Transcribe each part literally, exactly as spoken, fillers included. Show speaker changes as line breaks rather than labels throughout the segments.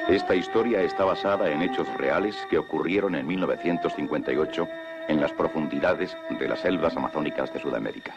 Esta historia está basada en hechos reales que ocurrieron en mil novecientos cincuenta y ocho en las profundidades de las selvas amazónicas de Sudamérica.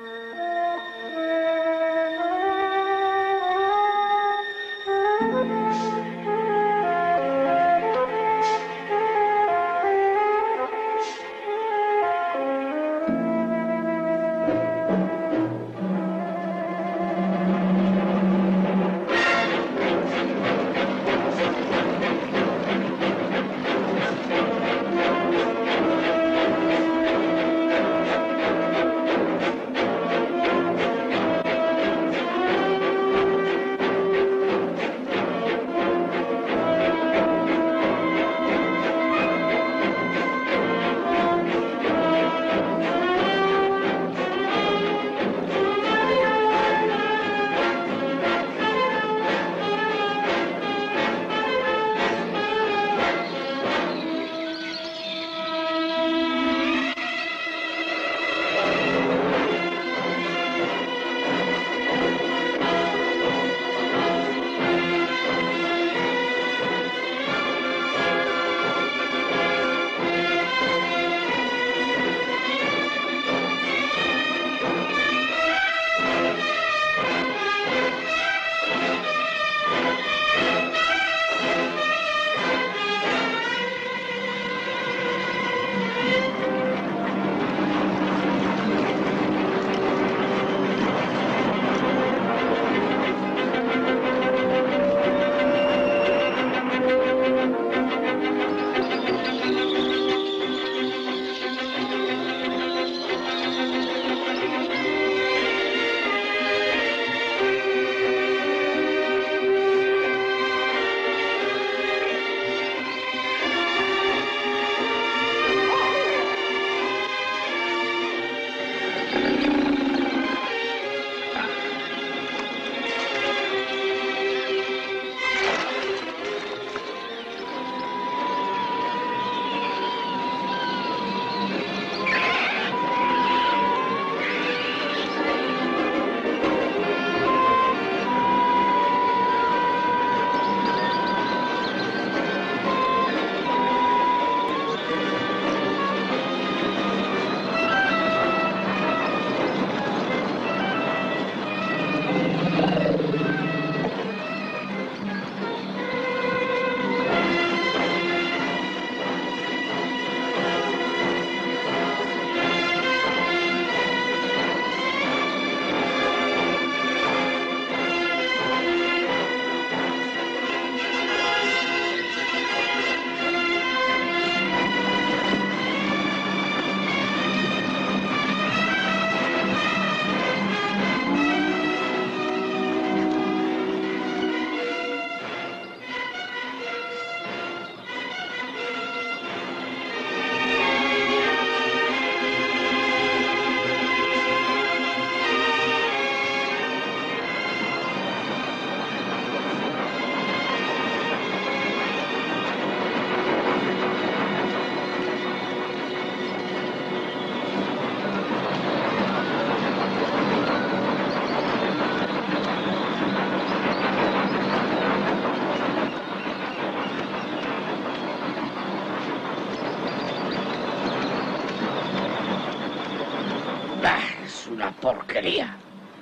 Porquería.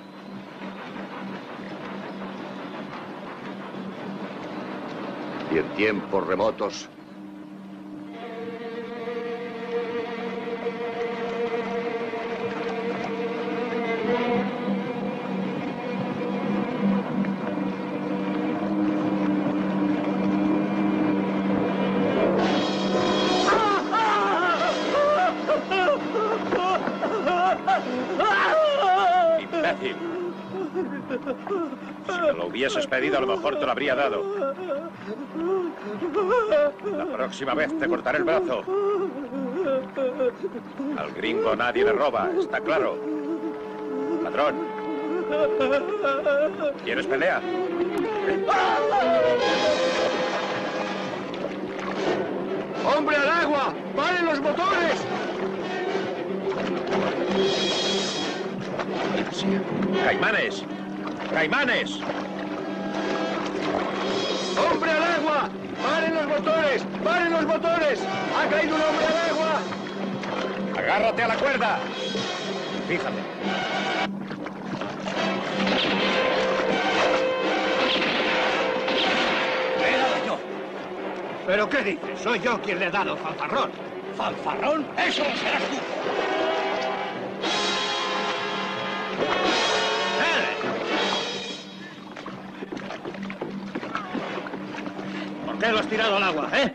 Y en tiempos remotos,
si me lo hubieses pedido, a lo mejor te lo habría dado. La próxima vez te cortaré el brazo. Al gringo nadie le roba, ¿está claro? Ladrón. ¿Quieres pelea?
¡Hombre al agua! ¡Paren los motores!
¡Caimanes! ¡Caimanes!
¡Hombre al agua! motores! ¡Paren los motores! ¡Ha caído un hombre al agua!
¡Agárrate a la cuerda! Fíjate.
¡He dado yo!
¿Pero qué dices? Soy yo quien le he dado, fanfarrón.
¿Fanfarrón? ¡Eso lo serás tú!
¿Por qué lo has tirado al agua, eh?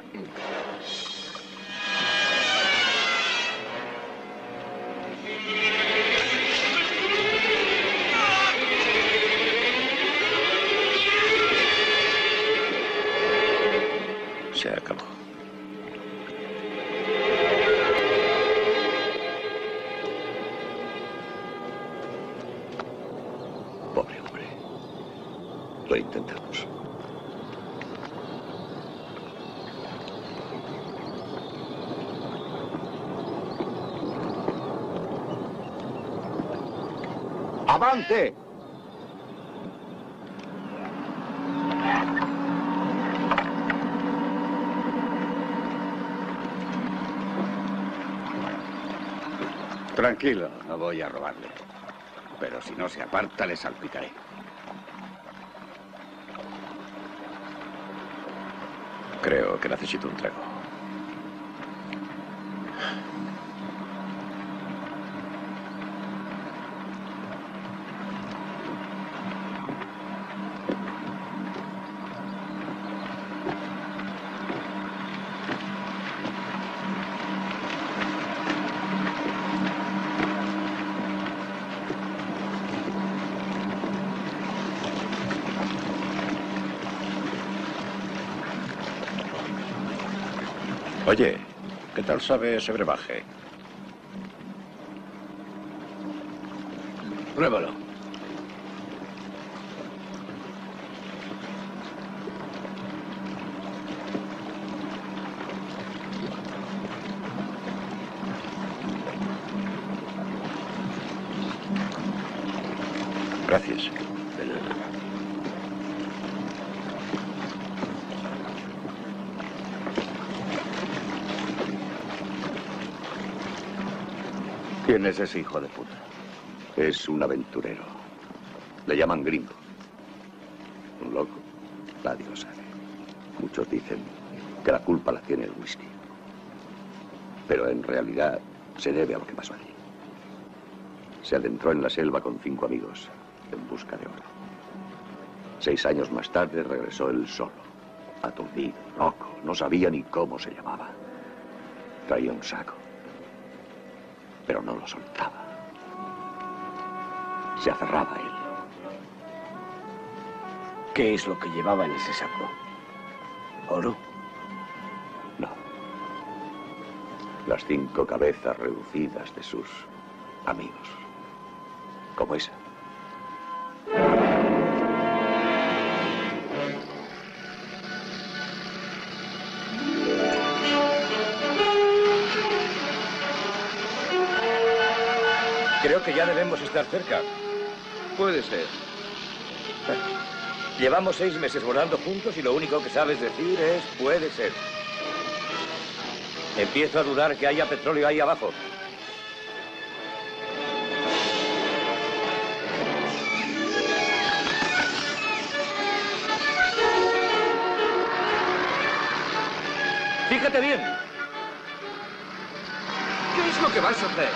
Se acabó.
Pobre hombre. Lo intentamos.
¡Avante!
Tranquilo, no voy a robarle. Pero si no se aparta, le salpicaré.
Creo que necesito un trago. Oye, ¿qué tal sabe ese brebaje?
Pruébalo.
Gracias.
De nada. ¿Quién es ese hijo de puta?
Es un aventurero. Le llaman gringo. Un loco. Nadie lo sabe. Muchos dicen que la culpa la tiene el whisky. Pero en realidad se debe a lo que pasó allí. Se adentró en la selva con cinco amigos en busca de oro. Seis años más tarde regresó él solo. Aturdido, loco. No sabía ni cómo se llamaba. Traía un saco. Pero no lo soltaba. Se aferraba a él.
¿Qué es lo que llevaba en ese saco? ¿Oro?
No. Las cinco cabezas reducidas de sus amigos. Como esa.
Creo que ya debemos estar cerca.
Puede ser.
Llevamos seis meses volando juntos y lo único que sabes decir es puede ser. Empiezo a dudar que haya petróleo ahí abajo. Fíjate bien.
¿Qué es lo que vas a hacer?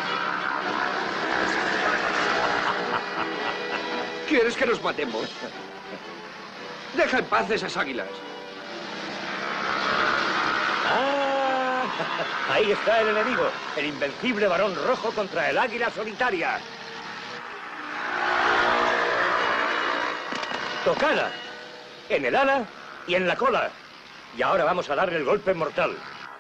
¿Quieres que nos matemos? Deja en paz esas águilas.
¡Ah! Ahí está el enemigo, el invencible varón rojo contra el águila solitaria. Tocada, en el ala y en la cola. Y ahora vamos a darle el golpe mortal.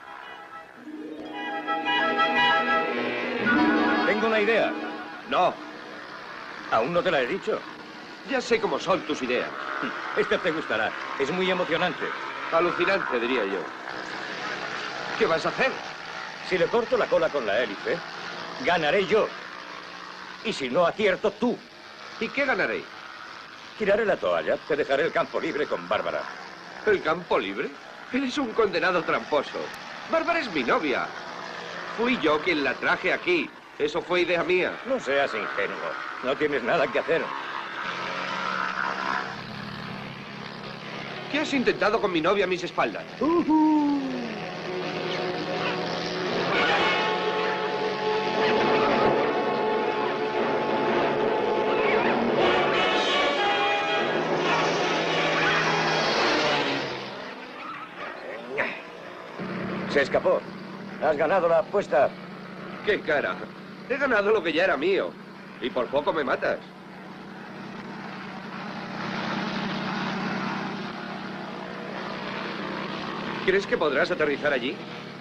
Tengo una idea.
No,
Aún no te la he dicho.
ya sé cómo son tus ideas.
Esta te gustará. Es muy emocionante.
Alucinante, diría yo. ¿Qué vas a hacer?
Si le corto la cola con la hélice, ganaré yo. Y si no acierto, tú.
¿Y qué ganaré?
Tiraré la toalla. Te dejaré el campo libre con Bárbara.
¿El campo libre? Eres un condenado tramposo. Bárbara es mi novia. Fui yo quien la traje aquí. Eso fue idea mía.
No seas ingenuo. No tienes nada que hacer.
¿Qué has intentado con mi novia a mis espaldas?
Se escapó. Has ganado la apuesta.
¡Qué cara! He ganado lo que ya era mío. Y por poco me matas. ¿Crees que podrás aterrizar allí?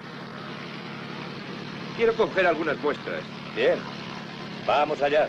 Quiero coger algunas muestras.
Bien. Vamos allá.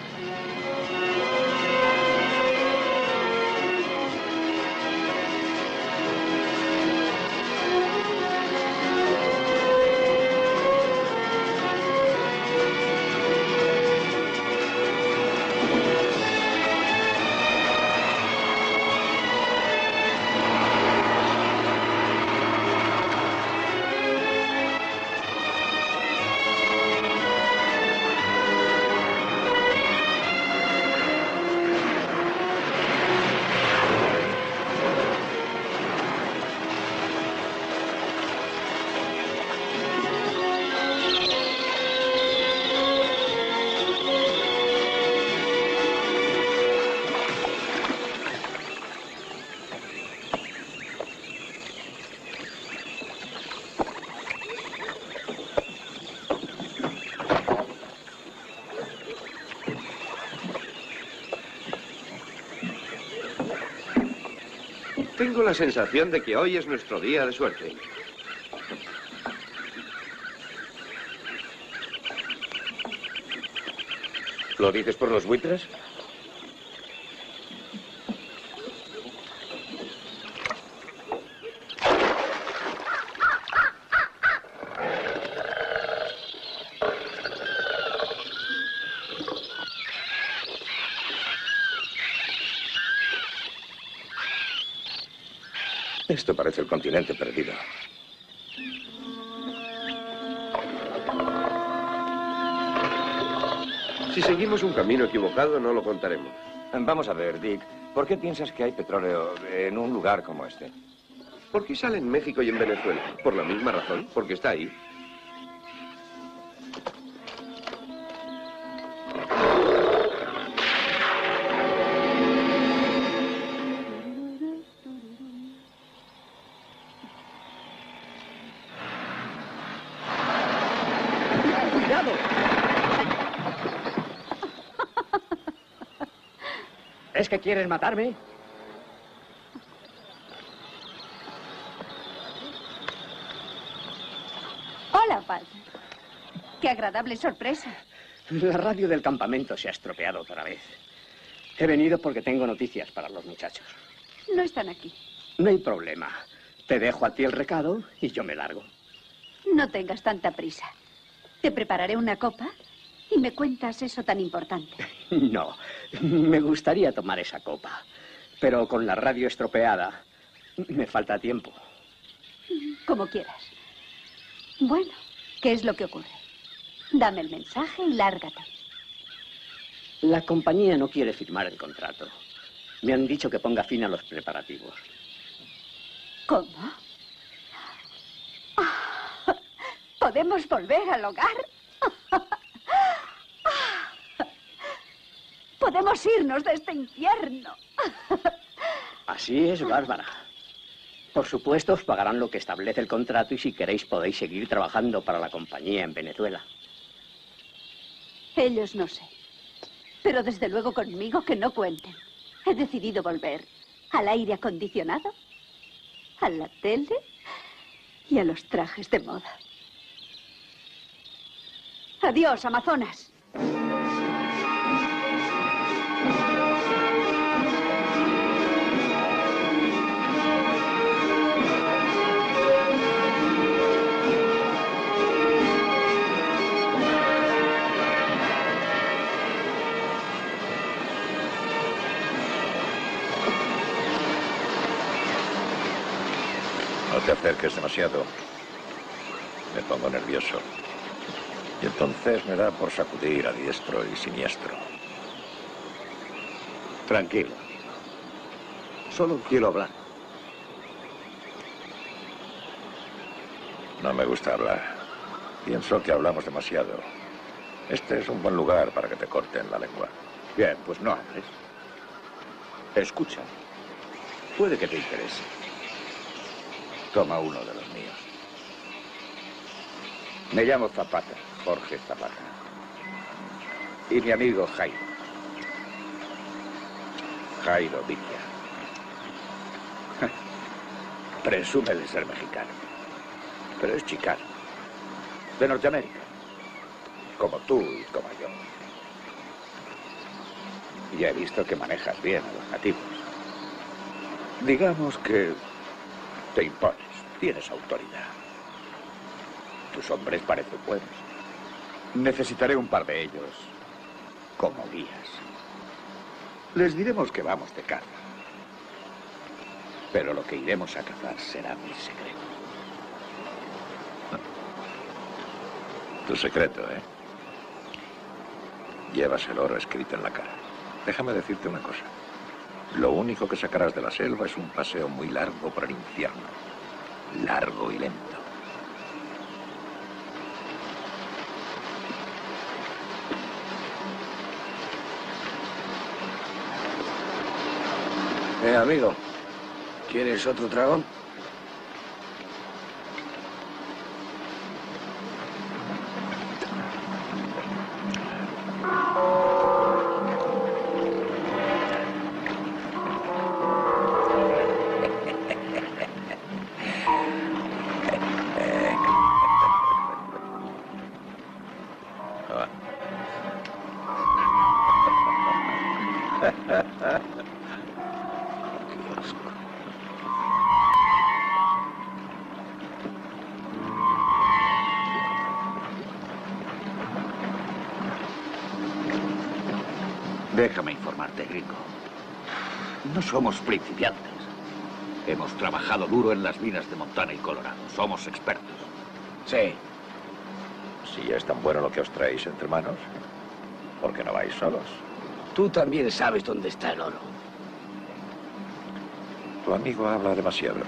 Tengo la sensación de que hoy es nuestro día de suerte.
¿Lo dices por los buitres? Esto parece el continente perdido.
Si seguimos un camino equivocado, no lo contaremos.
Vamos a ver, Dick. ¿Por qué piensas que hay petróleo en un lugar como este?
¿Por qué sale en México y en Venezuela? Por la misma razón, porque está ahí.
¿Es que quieres matarme?
Hola, padre. Qué agradable sorpresa.
La radio del campamento se ha estropeado otra vez. He venido porque tengo noticias para los muchachos.
No están aquí.
No hay problema. Te dejo a ti el recado y yo me largo.
No tengas tanta prisa. Te prepararé una copa y me cuentas eso tan importante.
No, me gustaría tomar esa copa, pero con la radio estropeada me falta tiempo.
Como quieras. Bueno, ¿qué es lo que ocurre? Dame el mensaje y lárgate.
La compañía no quiere firmar el contrato. Me han dicho que ponga fin a los preparativos.
¿Cómo? Ah, ¿podemos volver al hogar? Podemos irnos de este infierno.
Así es, Bárbara. Por supuesto, os pagarán lo que establece el contrato y si queréis podéis seguir trabajando para la compañía en Venezuela.
Ellos no sé. Pero desde luego conmigo que no cuenten. He decidido volver al aire acondicionado, a la tele y a los trajes de moda. Adiós, Amazonas.
No te acerques demasiado. Me pongo nervioso. Y entonces me da por sacudir a diestro y siniestro.
Tranquilo. Solo quiero hablar.
No me gusta hablar. Pienso que hablamos demasiado. Este es un buen lugar para que te corten la lengua.
Bien, pues no hables. Escucha. Puede que te interese. Toma uno de los míos. Me llamo Zapata, Jorge Zapata. Y mi amigo Jairo. Jairo Vicia. Presume de ser mexicano. Pero es chicano. De Norteamérica. Como tú y como yo. Ya he visto que manejas bien a los nativos. Digamos que te impones, tienes autoridad. Tus hombres parecen buenos. Necesitaré un par de ellos como guías. Les diremos que vamos de caza. Pero lo que iremos a cazar será mi secreto.
Tu secreto, ¿eh? Llevas el oro escrito en la cara. Déjame decirte una cosa. Lo único que sacarás de la selva es un paseo muy largo por el infierno. Largo y lento.
Eh, amigo. ¿Quieres otro trago?
Déjame informarte, gringo. No somos principiantes. Hemos trabajado duro en las minas de Montana y Colorado. Somos expertos.
Sí.
Si es tan bueno lo que os traéis entre manos, ¿por qué no vais solos?
Tú también sabes dónde está el oro.
Tu amigo habla demasiado.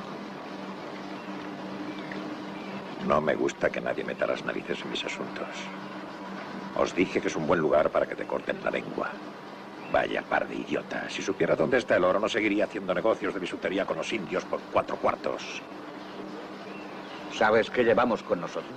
No me gusta que nadie meta las narices en mis asuntos. Os dije que es un buen lugar para que te corten la lengua. Vaya par de idiotas. Si supiera dónde está el oro, no seguiría haciendo negocios de bisutería con los indios por cuatro cuartos.
¿Sabes qué llevamos con nosotros?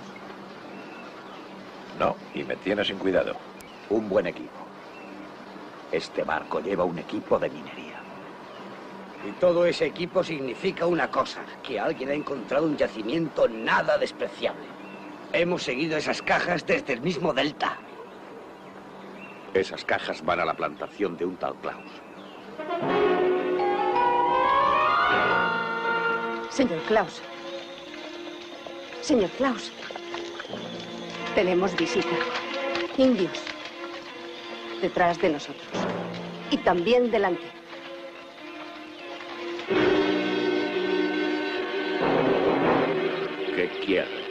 No, y me tienes sin cuidado.
Un buen equipo. Este barco lleva un equipo de minería.
Y todo ese equipo significa una cosa, que alguien ha encontrado un yacimiento nada despreciable. Hemos seguido esas cajas desde el mismo delta.
Esas cajas van a la plantación de un tal Klaus.
Señor Klaus. Señor Klaus. Tenemos visita. Indios. Detrás de nosotros. Y también delante.
¿Qué quiere?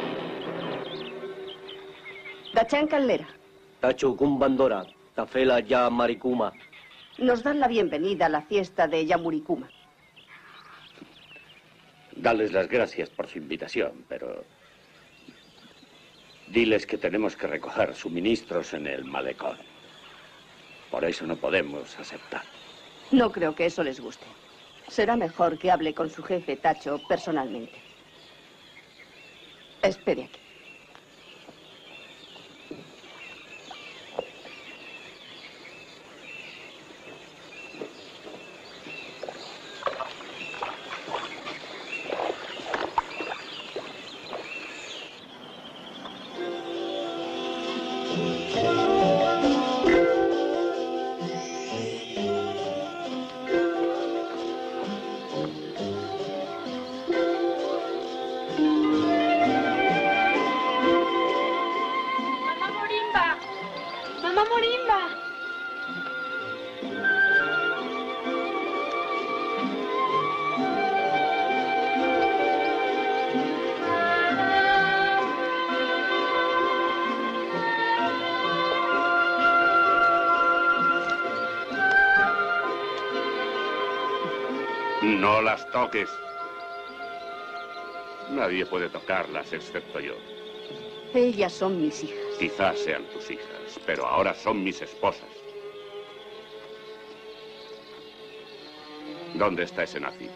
Dachan Caldera.
Tachukum Bandora, Tafela Ya Maricuma.
Nos dan la bienvenida a la fiesta de Yamuricuma.
Dales las gracias por su invitación, pero diles que tenemos que recoger suministros en el malecón. Por eso no podemos aceptar.
No creo que eso les guste. Será mejor que hable con su jefe, Tacho, personalmente. Espere aquí.
No las toques. Nadie puede tocarlas excepto yo.
Ellas son mis hijas.
Quizás sean tus hijas, pero ahora son mis esposas. ¿Dónde está ese nazi?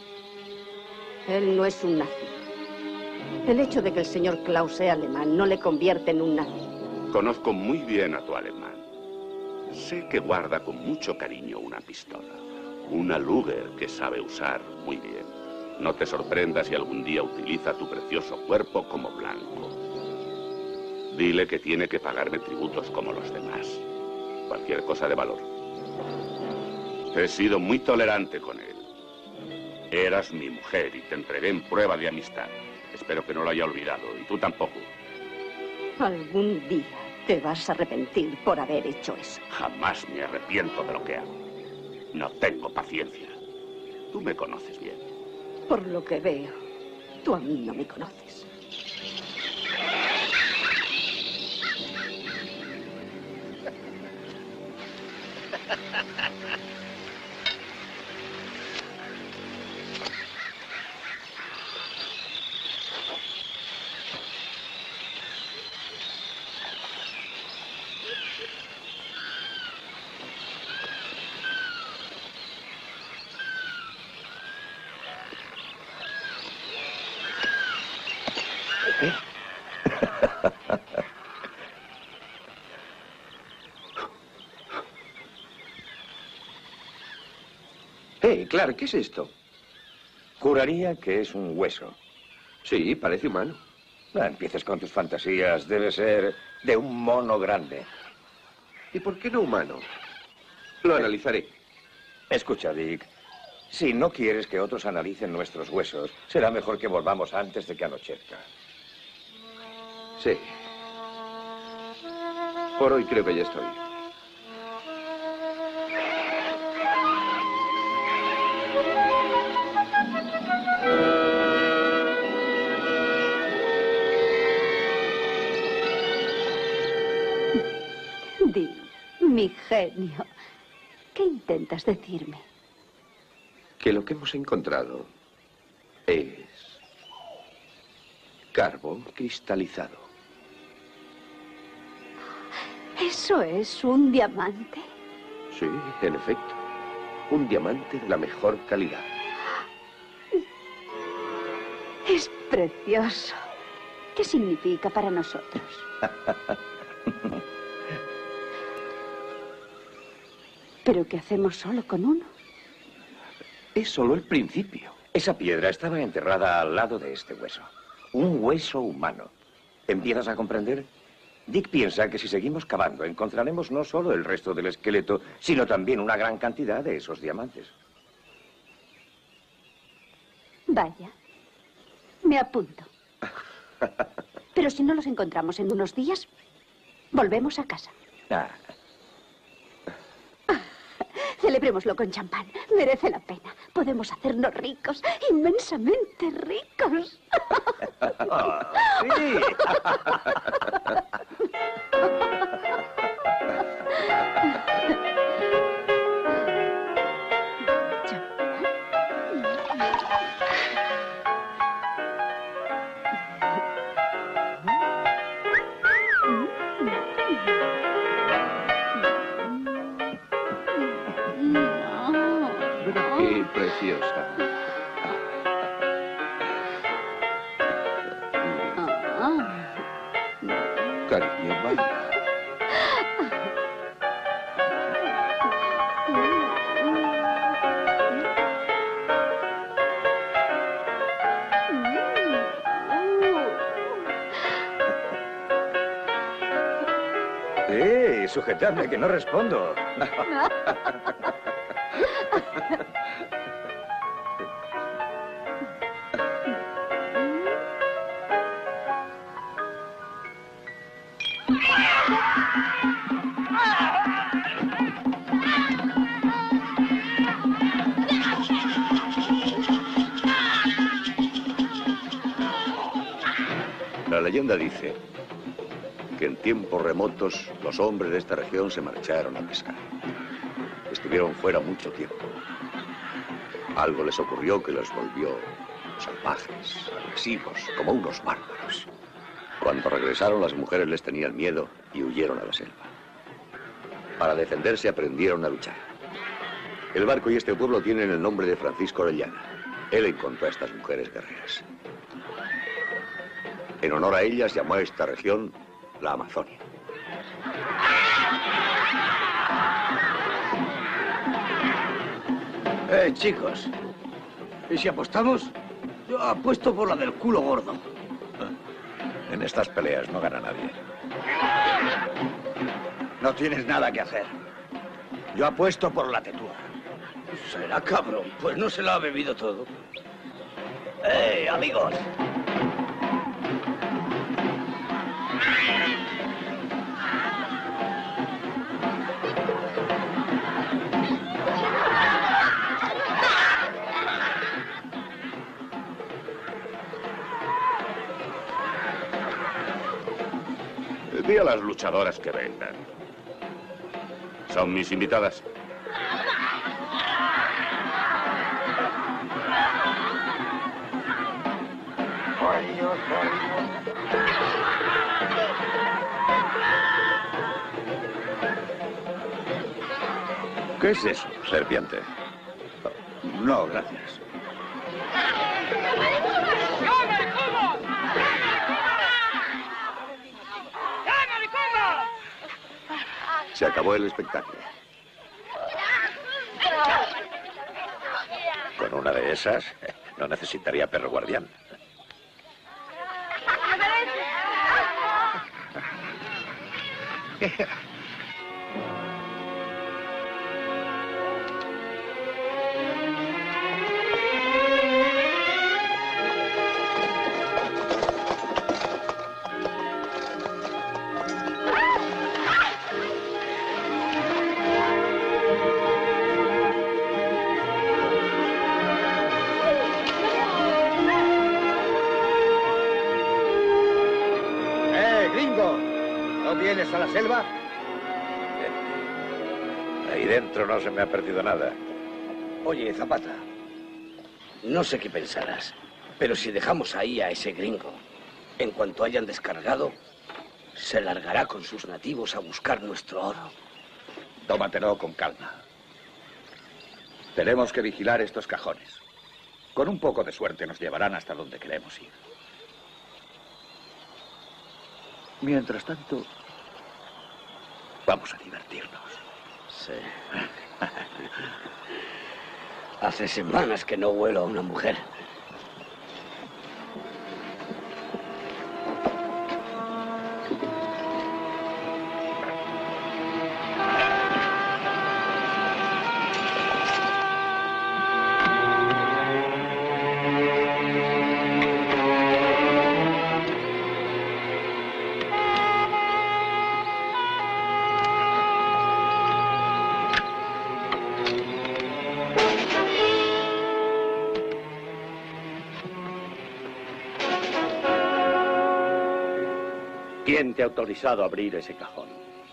Él no es un nazi. El hecho de que el señor Klaus sea alemán no le convierte en un nazi.
Conozco muy bien a tu alemán. Sé que guarda con mucho cariño una pistola. Una Luger que sabe usar muy bien. No te sorprendas si algún día utiliza tu precioso cuerpo como blanco. Dile que tiene que pagarme tributos como los demás. Cualquier cosa de valor. He sido muy tolerante con él. Eras mi mujer y te entregué en prueba de amistad. Espero que no lo haya olvidado, y tú tampoco.
Algún día te vas a arrepentir por haber hecho eso.
Jamás me arrepiento de lo que hago. No tengo paciencia. Tú me conoces bien.
Por lo que veo, tú a mí no me conoces.
Hey, Clark, ¿qué es esto?
Juraría que es un hueso.
Sí, parece humano.
No empieces con tus fantasías. Debe ser de un mono grande.
¿Y por qué no humano? Lo analizaré.
Escucha, Dick. Si no quieres que otros analicen nuestros huesos, será mejor que volvamos antes de que anochezca.
Sí. Por hoy creo que ya estoy.
Dick, mi genio, ¿qué intentas decirme?
Que lo que hemos encontrado es carbón cristalizado.
¿Eso es un diamante?
Sí, en efecto. Un diamante de la mejor calidad.
Es precioso. ¿Qué significa para nosotros? ¿Pero qué hacemos solo con uno?
Es solo el principio.
Esa piedra estaba enterrada al lado de este hueso. Un hueso humano. ¿Empiezas a comprender? Dick piensa que si seguimos cavando encontraremos no solo el resto del esqueleto, sino también una gran cantidad de esos diamantes.
Vaya, me apunto. Pero si no los encontramos en unos días, volvemos a casa.
Ah.
Celebrémoslo con champán. Merece la pena. Podemos hacernos ricos, inmensamente ricos.
Oh, sí.
Qué preciosa. Cariño, vaya.
¡Eh! Sujetadme, que no respondo.
La leyenda dice que en tiempos remotos los hombres de esta región se marcharon a pescar. Estuvieron fuera mucho tiempo. Algo les ocurrió que los volvió salvajes, agresivos, como unos bárbaros. Cuando regresaron, las mujeres les tenían miedo y huyeron a la selva. Para defenderse aprendieron a luchar. El barco y este pueblo tienen el nombre de Francisco Orellana. Él encontró a estas mujeres guerreras. En honor a ellas llamó a esta región la Amazonia.
Eh, chicos, ¿y si apostamos? Yo apuesto por la del culo gordo.
En estas peleas no gana nadie.
No tienes nada que hacer. Yo apuesto por la tetúa. Será cabrón, pues no se lo ha bebido todo. ¡Eh, amigos!
Di a las luchadoras que vengan. Son mis invitadas.
¿Qué es eso?
Serpiente.
No, gracias.
Se acabó el espectáculo.
Con una de esas, no necesitaría perro guardián.
¿Vienes a la selva?
Ahí dentro no se me ha perdido nada.
Oye, Zapata, no sé qué pensarás, pero si dejamos ahí a ese gringo, en cuanto hayan descargado, se largará con sus nativos a buscar nuestro oro.
Tómatelo con calma. Tenemos que vigilar estos cajones. Con un poco de suerte nos llevarán hasta donde queremos ir. Mientras tanto, vamos a divertirnos.
Sí. Hace semanas que no huelo a una mujer.
¿Quién te ha autorizado a abrir ese cajón?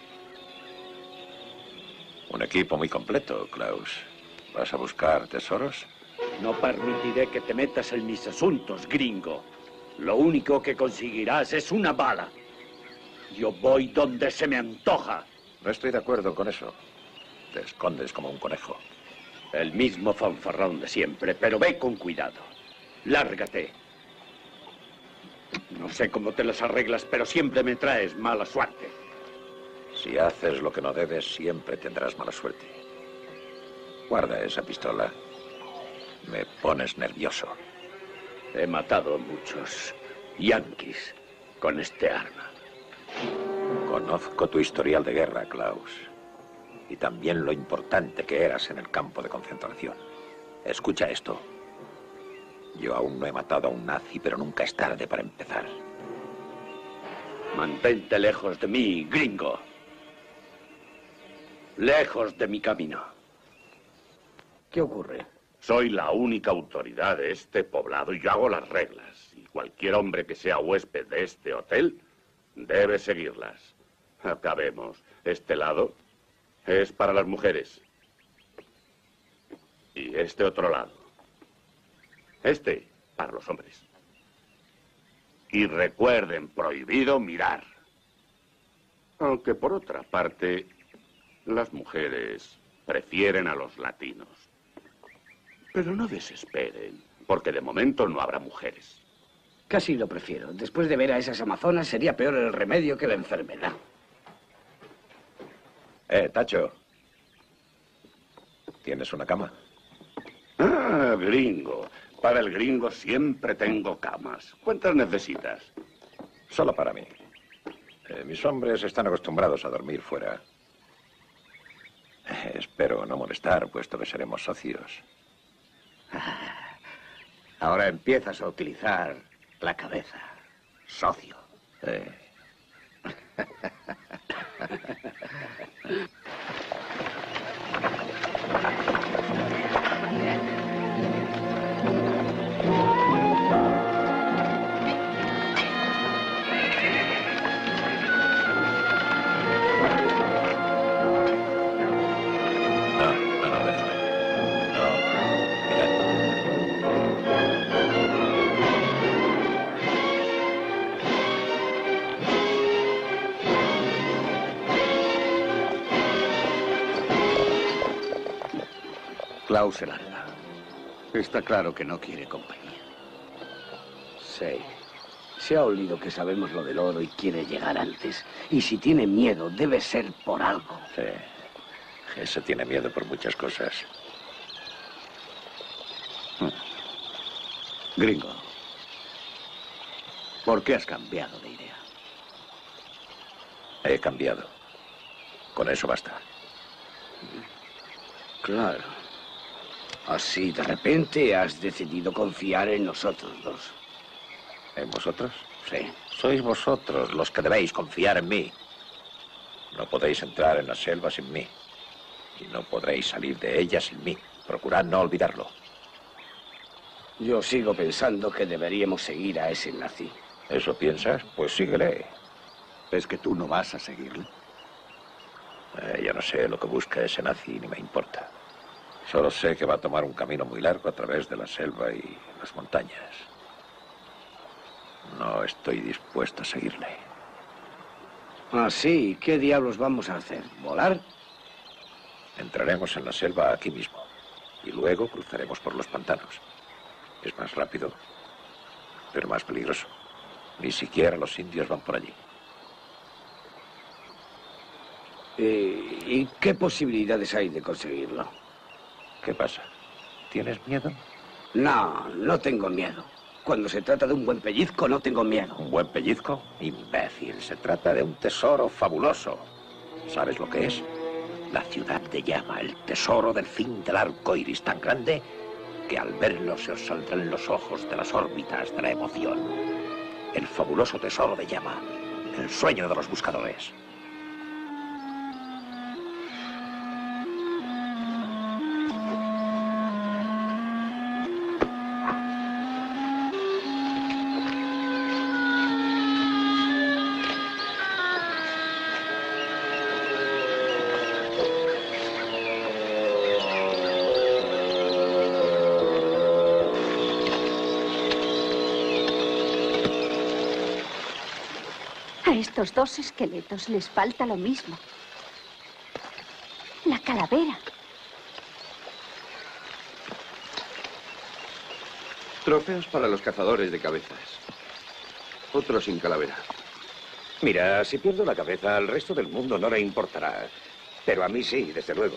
Un equipo muy completo, Klaus. ¿Vas a buscar tesoros?
No permitiré que te metas en mis asuntos, gringo. Lo único que conseguirás es una bala. Yo voy donde se me antoja.
No estoy de acuerdo con eso. Te escondes como un conejo.
El mismo fanfarrón de siempre, pero ve con cuidado. Lárgate. No sé cómo te las arreglas, pero siempre me traes mala suerte.
Si haces lo que no debes, siempre tendrás mala suerte. Guarda esa pistola. Me pones nervioso.
He matado a muchos yanquis con este arma.
Conozco tu historial de guerra, Klaus. Y también lo importante que eras en el campo de concentración. Escucha esto. Yo aún no he matado a un nazi, pero nunca es tarde para empezar.
Mantente lejos de mí, gringo. Lejos de mi camino.
¿Qué ocurre?
Soy la única autoridad de este poblado y yo hago las reglas. Y cualquier hombre que sea huésped de este hotel debe seguirlas. Acabemos. Este lado es para las mujeres. Y este otro lado Este, para los hombres. Y recuerden, prohibido mirar. Aunque por otra parte, las mujeres prefieren a los latinos. Pero no desesperen, porque de momento no habrá mujeres.
Casi lo prefiero. Después de ver a esas amazonas, sería peor el remedio que la enfermedad.
Eh, Tacho. ¿Tienes una cama?
Ah, gringo. Para el gringo siempre tengo camas. ¿Cuántas necesitas?
Solo para mí. Eh, mis hombres están acostumbrados a dormir fuera. Eh, espero no molestar, puesto que seremos socios.
Ahora empiezas a utilizar la cabeza. Socio.
Eh.
Klaus se larga. Está claro que no quiere compañía. Sí. Se ha olido que sabemos lo del oro y quiere llegar antes. Y si tiene miedo, debe ser por algo.
Sí. Ese tiene miedo por muchas cosas.
Gringo, ¿por qué has cambiado de idea?
He cambiado. Con eso basta.
Claro. Así, de repente, has decidido confiar en nosotros dos.
¿En vosotros?
Sí.
Sois vosotros los que debéis confiar en mí. No podéis entrar en la selva sin mí. Y no podréis salir de ella sin mí. Procurad no olvidarlo.
Yo sigo pensando que deberíamos seguir a ese nazi.
¿Eso piensas? Pues síguele.
¿Es que tú no vas a seguirle?
Eh, yo no sé lo que busca ese nazi, ni me importa. Solo sé que va a tomar un camino muy largo a través de la selva y las montañas. No estoy dispuesto a seguirle.
Ah, sí. ¿Qué diablos vamos a hacer? ¿Volar?
Entraremos en la selva aquí mismo. Y luego cruzaremos por los pantanos. Es más rápido, pero más peligroso. Ni siquiera los indios van por allí.
Eh, ¿Y qué posibilidades hay de conseguirlo?
¿Qué pasa? ¿Tienes miedo?
No, no tengo miedo. Cuando se trata de un buen pellizco, no tengo miedo.
¿Un buen pellizco? Imbécil, se trata de un tesoro fabuloso. ¿Sabes lo que es? La ciudad de llama, el tesoro del fin del arco iris, tan grande que al verlo se os saldrán los ojos de las órbitas de la emoción. El fabuloso tesoro de llama, el sueño de los buscadores.
A estos dos esqueletos les falta lo mismo. La calavera.
Trofeos para los cazadores de cabezas. Otro sin calavera.
Mira, si pierdo la cabeza, al resto del mundo no le importará. Pero a mí sí, desde luego.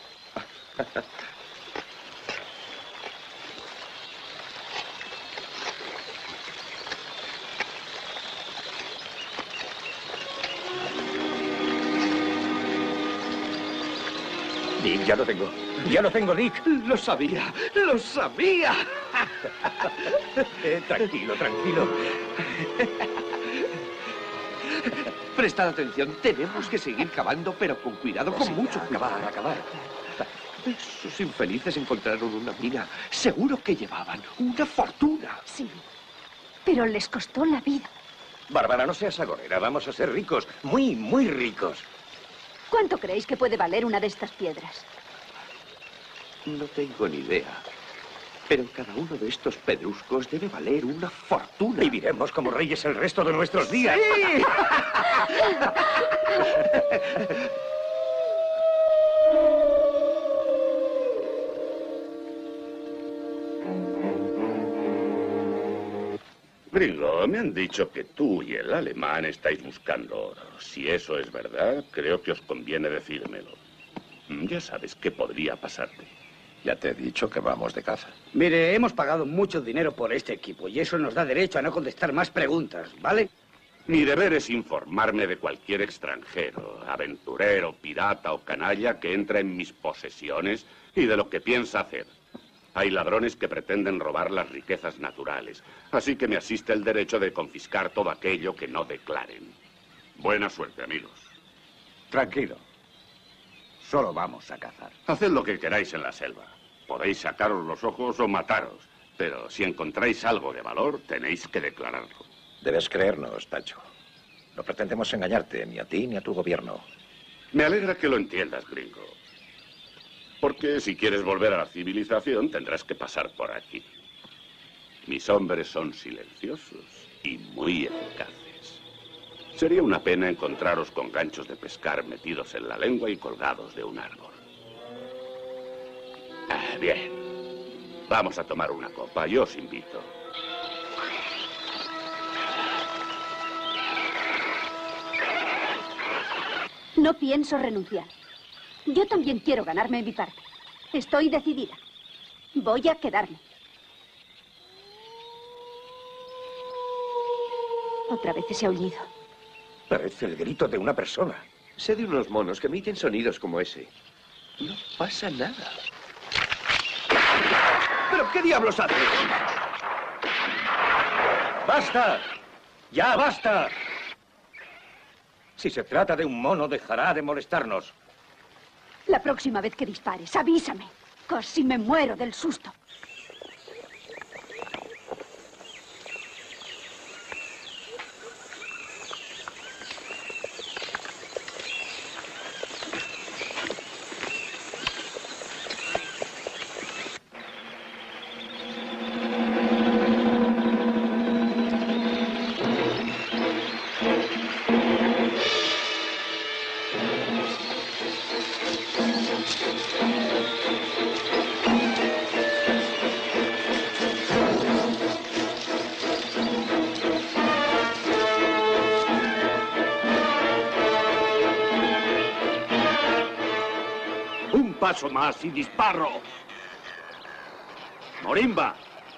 Dick, ya lo tengo. Ya lo tengo, Dick.
Lo sabía, lo sabía.
Eh, tranquilo, tranquilo.
Prestad atención, tenemos que seguir cavando, pero con cuidado, con
Sí,
mucho
acabar,
cuidado.
acabar.
Esos infelices encontraron una mina. Seguro que llevaban una fortuna.
Sí, pero les costó la vida.
Bárbara, no seas agorera. Vamos a ser ricos. Muy, muy ricos.
¿Cuánto creéis que puede valer una de estas piedras?
No tengo ni idea.
Pero cada uno de estos pedruscos debe valer una fortuna.
Viviremos como reyes el resto de nuestros días.
¡Sí!
Gringo, me han dicho que tú y el alemán estáis buscando oro. Si eso es verdad, creo que os conviene decírmelo. Ya sabes qué podría pasarte.
Ya te he dicho que vamos de caza.
Mire, hemos pagado mucho dinero por este equipo y eso nos da derecho a no contestar más preguntas, ¿vale?
Mi deber es informarme de cualquier extranjero, aventurero, pirata o canalla que entra en mis posesiones y de lo que piensa hacer. Hay ladrones que pretenden robar las riquezas naturales, así que me asiste el derecho de confiscar todo aquello que no declaren. Buena suerte, amigos.
Tranquilo. Solo vamos a cazar.
Haced lo que queráis en la selva. Podéis sacaros los ojos o mataros, pero si encontráis algo de valor, tenéis que declararlo.
Debes creernos, Tacho. No pretendemos engañarte, ni a ti ni a tu gobierno.
Me alegra que lo entiendas, gringo. Porque si quieres volver a la civilización, tendrás que pasar por aquí. Mis hombres son silenciosos y muy eficaces. Sería una pena encontraros con ganchos de pescar metidos en la lengua y colgados de un árbol. Ah, bien. Vamos a tomar una copa. Yo os invito.
No pienso renunciar. Yo también quiero ganarme mi parte. Estoy decidida. Voy a quedarme. Otra vez ese aullido.
Parece el grito de una persona.
Sé de unos monos que emiten sonidos como ese. No pasa nada.
¿Pero qué diablos haces? ¡Basta! ¡Ya basta! Si se trata de un mono, dejará de molestarnos.
La próxima vez que dispares, avísame. Casi me muero del susto.
Paso más y disparo. Morimba.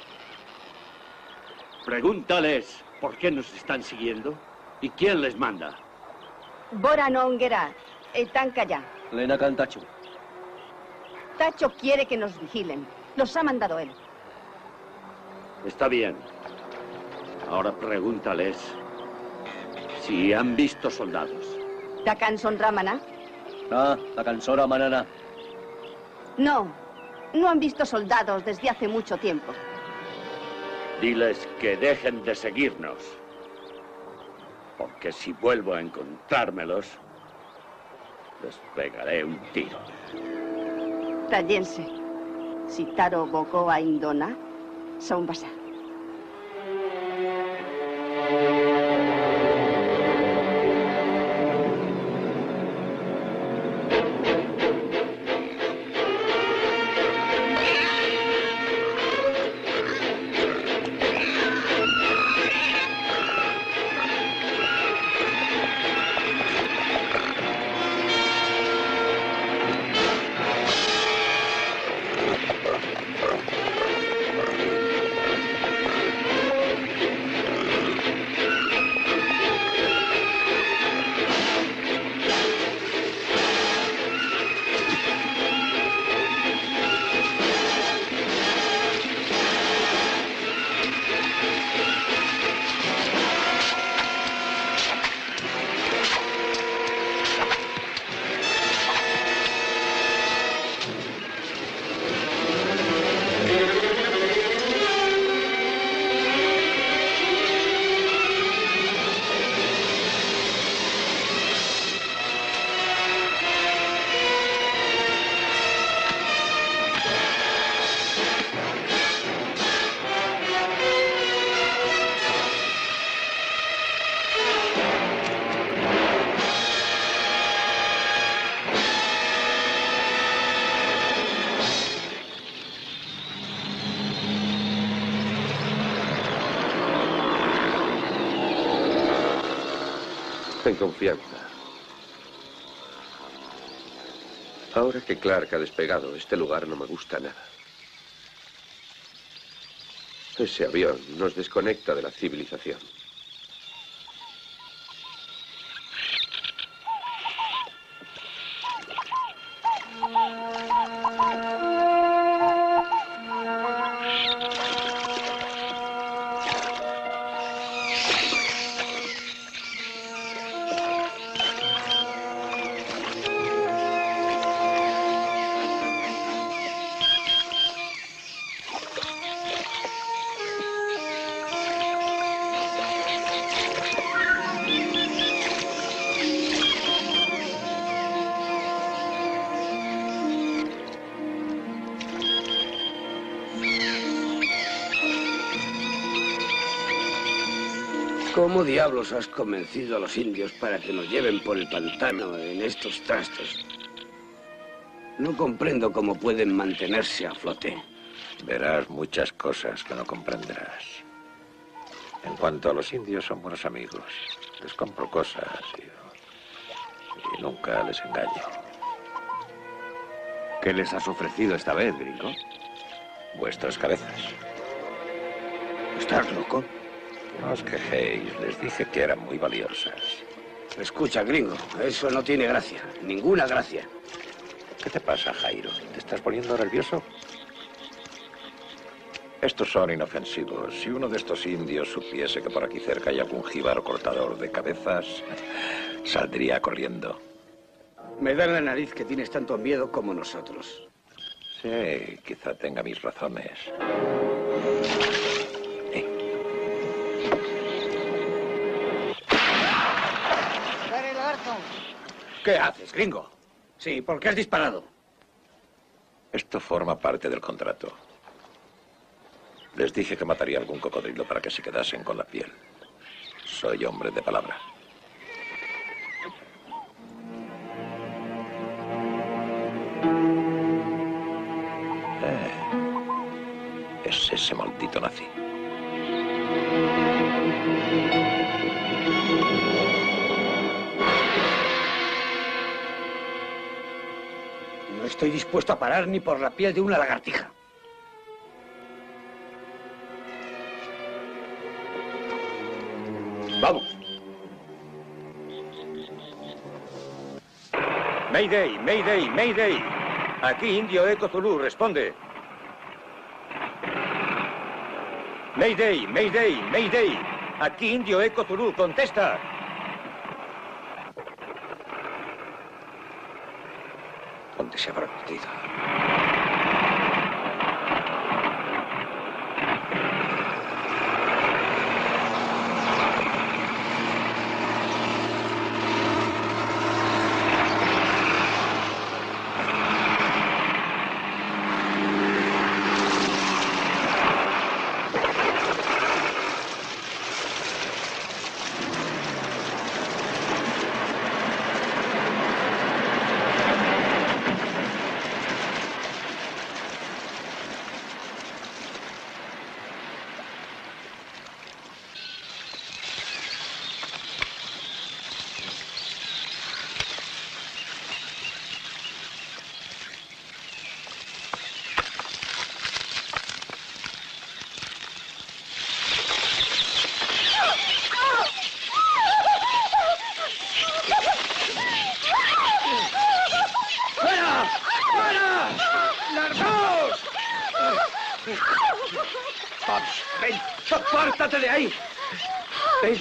Pregúntales por qué nos están siguiendo y quién les manda.
Bora no Ongera, están callá.
Lena Cantacho.
Tacho quiere que nos vigilen. Los ha mandado él.
Está bien. Ahora pregúntales si han visto soldados.
¿Takan son Ramana?
Ah, la cansora manana.
No, no han visto soldados desde hace mucho tiempo.
Diles que dejen de seguirnos. Porque si vuelvo a encontrármelos, les pegaré un tiro.
Tallense. Si Taro Boko a Indona, son basa.
En confianza. Ahora que Clark ha despegado, este lugar no me gusta nada. Ese avión nos desconecta de la civilización.
¿Cómo diablos has convencido a los indios para que nos lleven por el pantano en estos trastos? No comprendo cómo pueden mantenerse a flote.
Verás muchas cosas que no comprenderás. En cuanto a los indios, son buenos amigos. Les compro cosas y, y nunca les engaño.
¿Qué les has ofrecido esta vez, gringo?
Vuestras cabezas.
¿Estás loco?
No os quejéis, les dije que eran muy valiosas.
Escucha, gringo, eso no tiene gracia, ninguna gracia.
¿Qué te pasa, Jairo? ¿Te estás poniendo nervioso? Estos son inofensivos. Si uno de estos indios supiese que por aquí cerca hay algún jíbaro cortador de cabezas, saldría corriendo.
Me da en la nariz que tienes tanto miedo como nosotros.
Sí, quizá tenga mis razones.
¿Qué haces, gringo? Sí, ¿por qué has disparado?
Esto forma parte del contrato. Les dije que mataría algún cocodrilo para que se quedasen con la piel. Soy hombre de palabra. Eh, es ese maldito nazi.
No estoy dispuesto a parar ni por la piel de una lagartija.
¡Vamos! Mayday, Mayday, Mayday. Aquí Indio Eco Zulu, responde. Mayday, Mayday, Mayday. Aquí Indio Eco Zulu, contesta.
¿Dónde se habrá metido? ¡Ven! ¡Apártate de ahí! ¡Ven!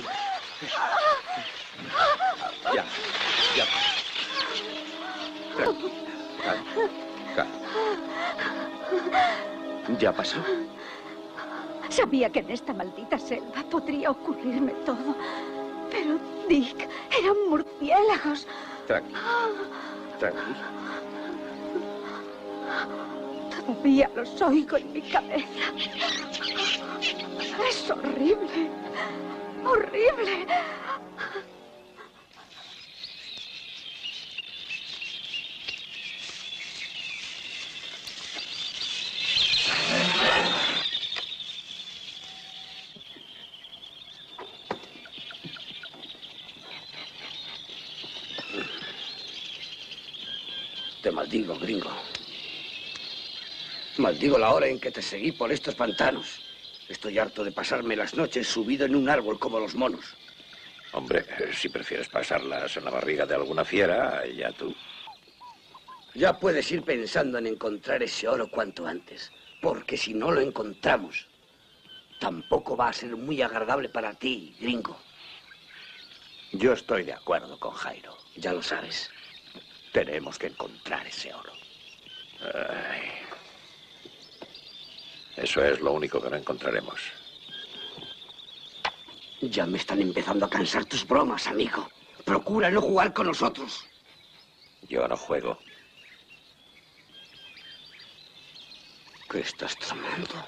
Ya, ya. Tranquilo. Calma, calma. ¿Ya pasó?
Sabía que en esta maldita selva podría ocurrirme todo. Pero, Dick, eran murciélagos.
Tranquilo. Tranquilo.
Todavía los oigo en mi cabeza. Es horrible. Horrible.
Te maldigo, gringo. Maldigo la hora en que te seguí por estos pantanos. Estoy harto de pasarme las noches subido en un árbol como los monos.
Hombre, si prefieres pasarlas en la barriga de alguna fiera, ya tú.
Ya puedes ir pensando en encontrar ese oro cuanto antes, porque si no lo encontramos, tampoco va a ser muy agradable para ti, gringo.
Yo estoy de acuerdo con Jairo.
Ya lo sabes.
Tenemos que encontrar ese oro.
Ay. Eso es lo único que no encontraremos.
Ya me están empezando a cansar tus bromas, amigo. Procura no jugar con nosotros.
Yo no juego.
¿Qué estás tramando?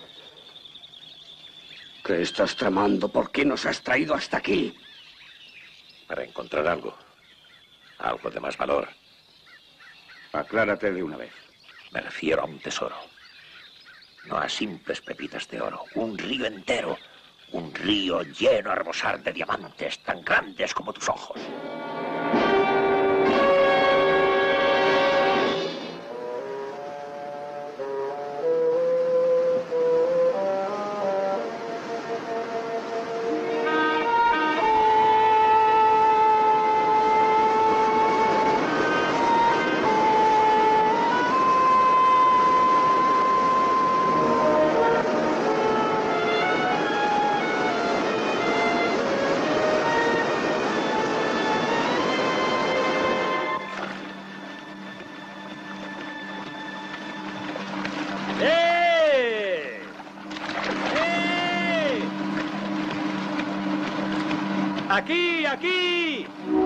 ¿Qué estás tramando? ¿Por qué nos has traído hasta aquí?
Para encontrar algo. Algo de más valor.
Aclárate de una vez.
Me refiero a un tesoro. No a simples pepitas de oro. Un río entero. Un río lleno a rebosar de diamantes tan grandes como tus ojos.
¡Aquí, aquí!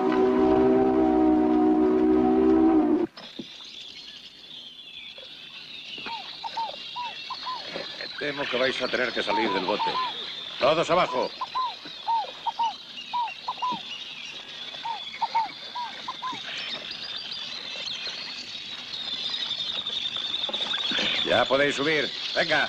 Me temo que vais a tener que salir del bote. ¡Todos abajo! Ya podéis subir. ¡Venga!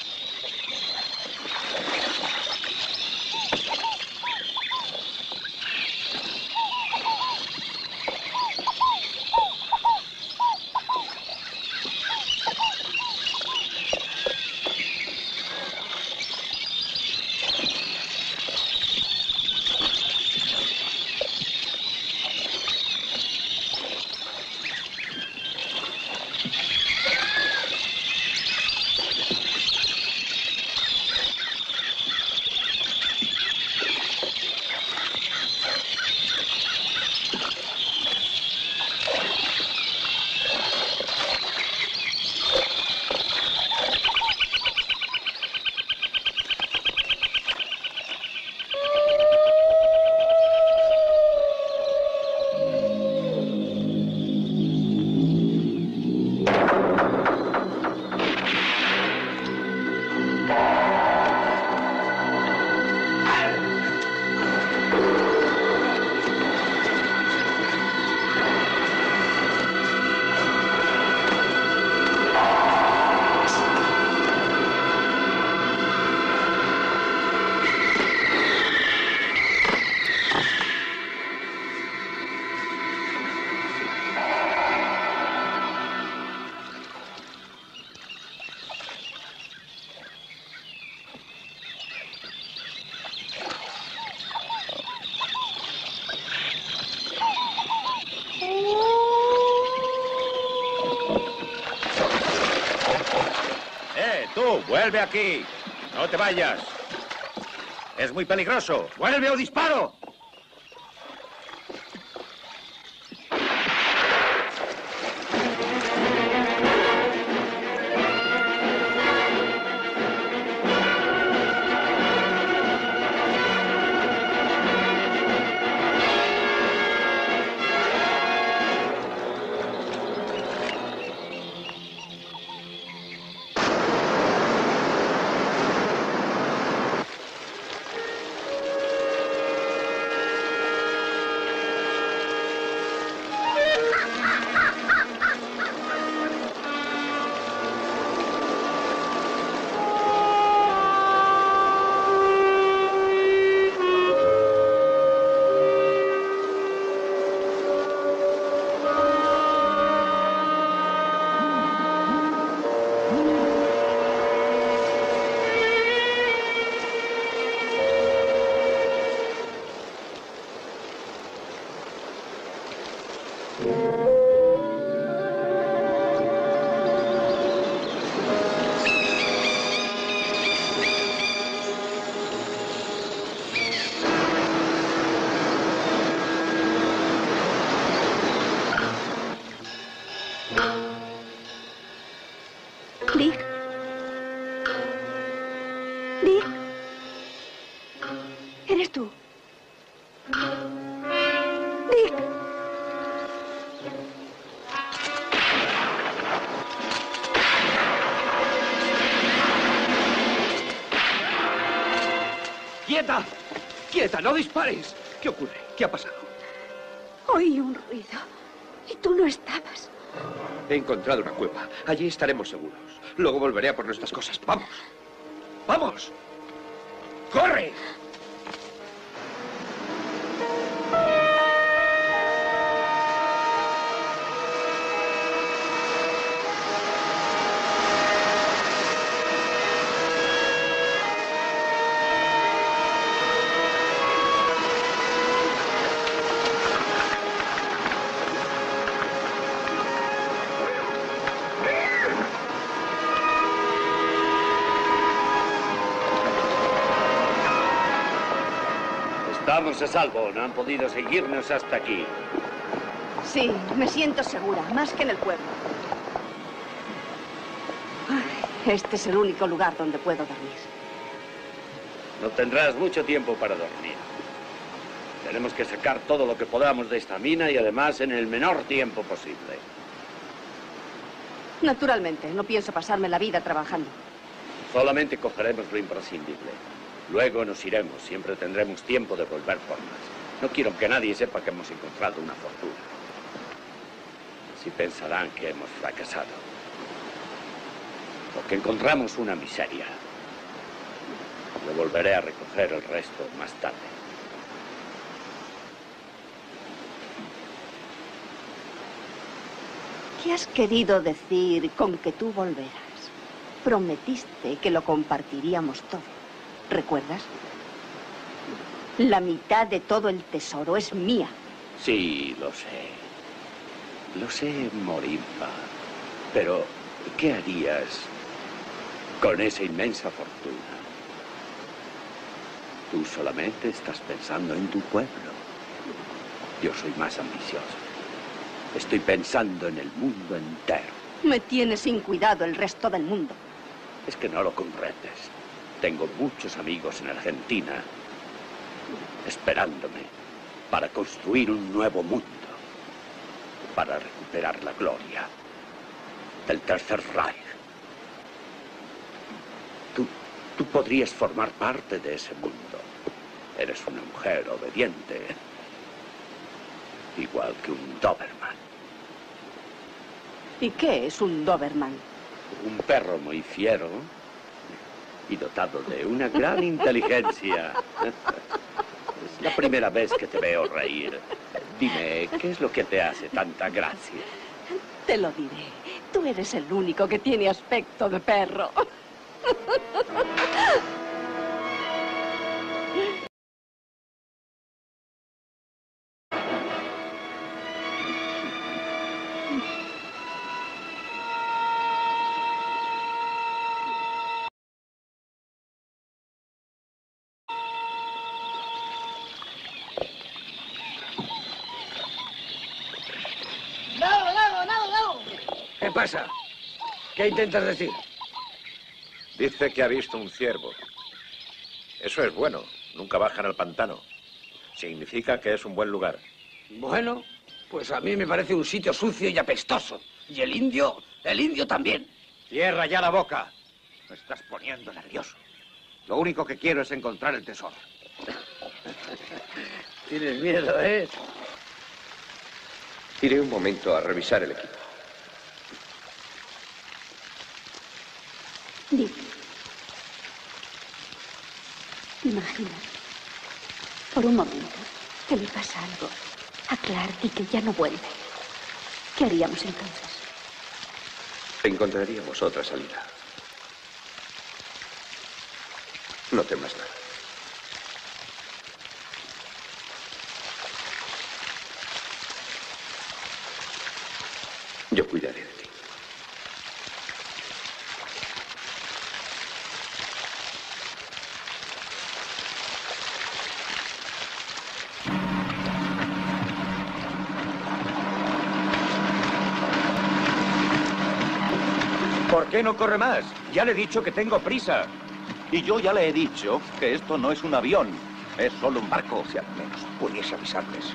¡Vuelve aquí! ¡No te vayas! ¡Es muy peligroso! ¡Vuelve o disparo!
Dick. Dick. ¿Eres tú? Dick.
¡Quieta! ¡Quieta! ¡No dispares! ¿Qué ocurre? ¿Qué ha pasado?
Oí un ruido. Y tú no estabas.
He encontrado una cueva. Allí estaremos seguros. Luego volveré a por nuestras cosas. ¡Vamos! ¡Vamos! ¡Corre!
Estamos a salvo. No han podido seguirnos hasta aquí.
Sí, me siento segura, más que en el pueblo. Ay, este es el único lugar donde puedo dormir.
No tendrás mucho tiempo para dormir. Tenemos que sacar todo lo que podamos de esta mina y además en el menor tiempo posible.
Naturalmente, no pienso pasarme la vida trabajando.
Solamente cogeremos lo imprescindible. Luego nos iremos. Siempre tendremos tiempo de volver por más. No quiero que nadie sepa que hemos encontrado una fortuna. Así pensarán que hemos fracasado. O que encontramos una miseria. Yo volveré a recoger el resto más tarde.
¿Qué has querido decir con que tú volverás? Prometiste que lo compartiríamos todo. ¿Recuerdas? La mitad de todo el tesoro es mía.
Sí, lo sé. Lo sé, Morimba. Pero, ¿qué harías con esa inmensa fortuna? Tú solamente estás pensando en tu pueblo. Yo soy más ambicioso. Estoy pensando en el mundo entero.
Me tiene sin cuidado el resto del mundo.
Es que no lo comprendes. Tengo muchos amigos en Argentina esperándome para construir un nuevo mundo, para recuperar la gloria del Tercer Reich. Tú, tú podrías formar parte de ese mundo. Eres una mujer obediente, igual que un Doberman.
¿Y qué es un Doberman?
Un perro muy fiero y dotado de una gran inteligencia. Es la primera vez que te veo reír. Dime, ¿qué es lo que te hace tanta gracia?
Te lo diré. Tú eres el único que tiene aspecto de perro.
¿Qué pasa? ¿Qué intentas decir?
Dice que ha visto un ciervo. Eso es bueno. Nunca bajan al pantano. Significa que es un buen lugar.
Bueno, pues a mí me parece un sitio sucio y apestoso. Y el indio, el indio también.
Cierra ya la boca. Me estás poniendo nervioso. Lo único que quiero es encontrar el tesoro.
Tienes miedo, ¿eh?
Iré un momento a revisar el equipo.
Dick, imagina, por un momento, que le pasa algo a Clark y que ya no vuelve. ¿Qué haríamos entonces?
Encontraríamos otra salida. No temas nada. Yo cuidaré de ti.
¿Por qué no corre más? Ya le he dicho que tengo prisa.
Y yo ya le he dicho que esto no es un avión, es solo un barco.
Si al menos pudiese avisarles.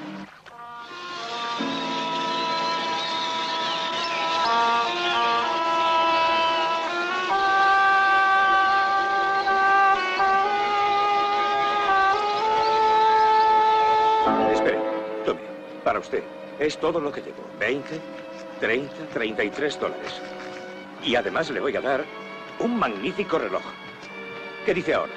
Espere, tome, para usted. Es todo lo que llevo. veinte, treinta, treinta y tres dólares. Y además le voy a dar un magnífico reloj. ¿Qué dice ahora?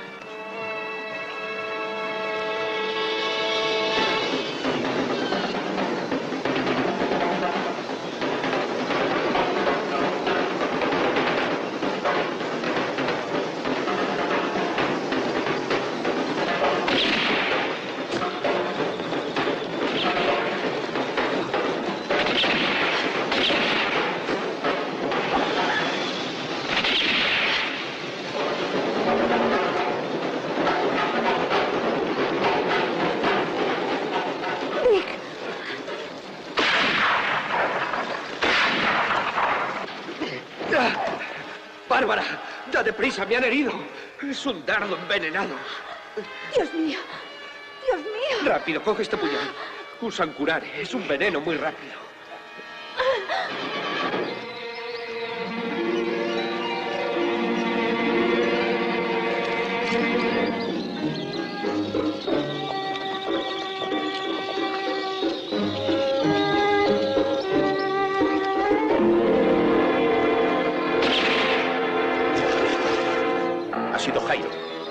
¡Bárbara! ¡Date prisa! ¡Me han herido! Es un dardo envenenado.
Dios mío. Dios mío.
Rápido, coge este puñal. Usan curare. Es un veneno muy rápido.
Ha sido Jairo.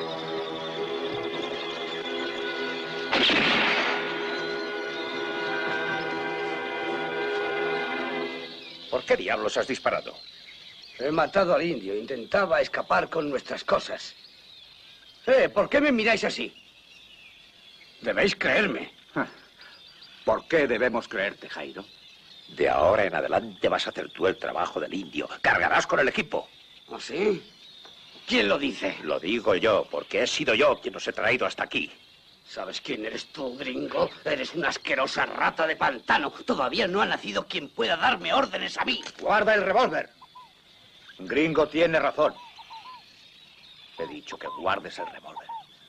¿Por qué diablos has disparado?
He matado al indio. Intentaba escapar con nuestras cosas. Eh, ¿por qué me miráis así? Debéis creerme.
¿Por qué debemos creerte, Jairo? De ahora en adelante vas a hacer tú el trabajo del indio. Cargarás con el equipo.
¿Ah, sí? ¿Quién lo dice?
Lo digo yo, porque he sido yo quien os he traído hasta aquí.
¿Sabes quién eres tú, gringo? Eres una asquerosa rata de pantano. Todavía no ha nacido quien pueda darme órdenes a mí.
Guarda el revólver. Gringo tiene razón.
He dicho que guardes el revólver.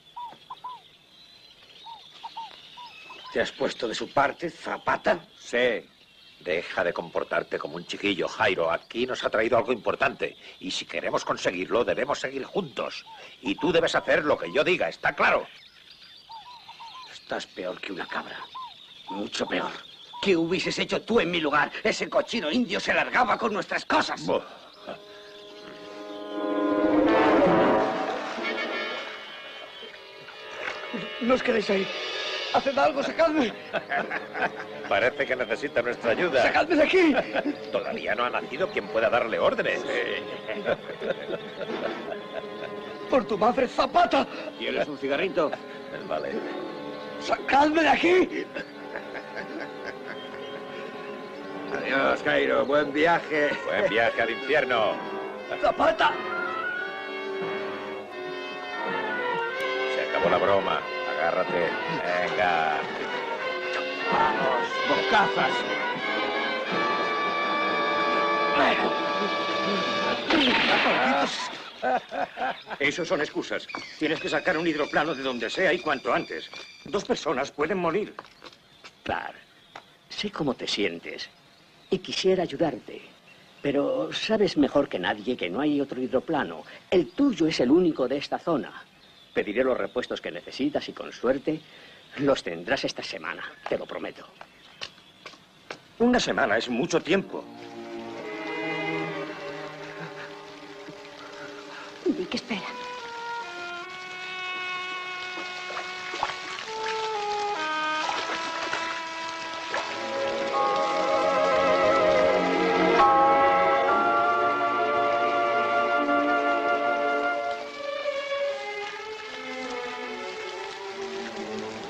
¿Te has puesto de su parte, Zapata?
Sí. Deja de comportarte como un chiquillo, Jairo. Aquí nos ha traído algo importante. Y si queremos conseguirlo, debemos seguir juntos. Y tú debes hacer lo que yo diga, ¿está claro?
Estás peor que una cabra. Mucho peor. ¿Qué hubieses hecho tú en mi lugar? Ese cochino indio se largaba con nuestras cosas.
Buh.
¿No os queréis ahí? ¡Haced algo! ¡Sacadme!
Parece que necesita nuestra ayuda.
¡Sacadme de aquí!
Todavía no ha nacido quien pueda darle órdenes.
¡Por tu madre, Zapata!
¿Quieres un cigarrito?
Vale.
¡Sacadme de aquí!
Adiós, Jairo. Buen viaje.
Buen viaje al infierno.
¡Zapata!
Se acabó la broma. Agárrate. Venga.
¡Vamos, bocazas!
Esos son excusas. Tienes que sacar un hidroplano de donde sea y cuanto antes. Dos personas pueden morir.
Clar, sé cómo te sientes y quisiera ayudarte. Pero sabes mejor que nadie que no hay otro hidroplano. El tuyo es el único de esta zona. Pediré los repuestos que necesitas y con suerte los tendrás esta semana, te lo prometo.
Una semana es mucho tiempo.
Dick, espera.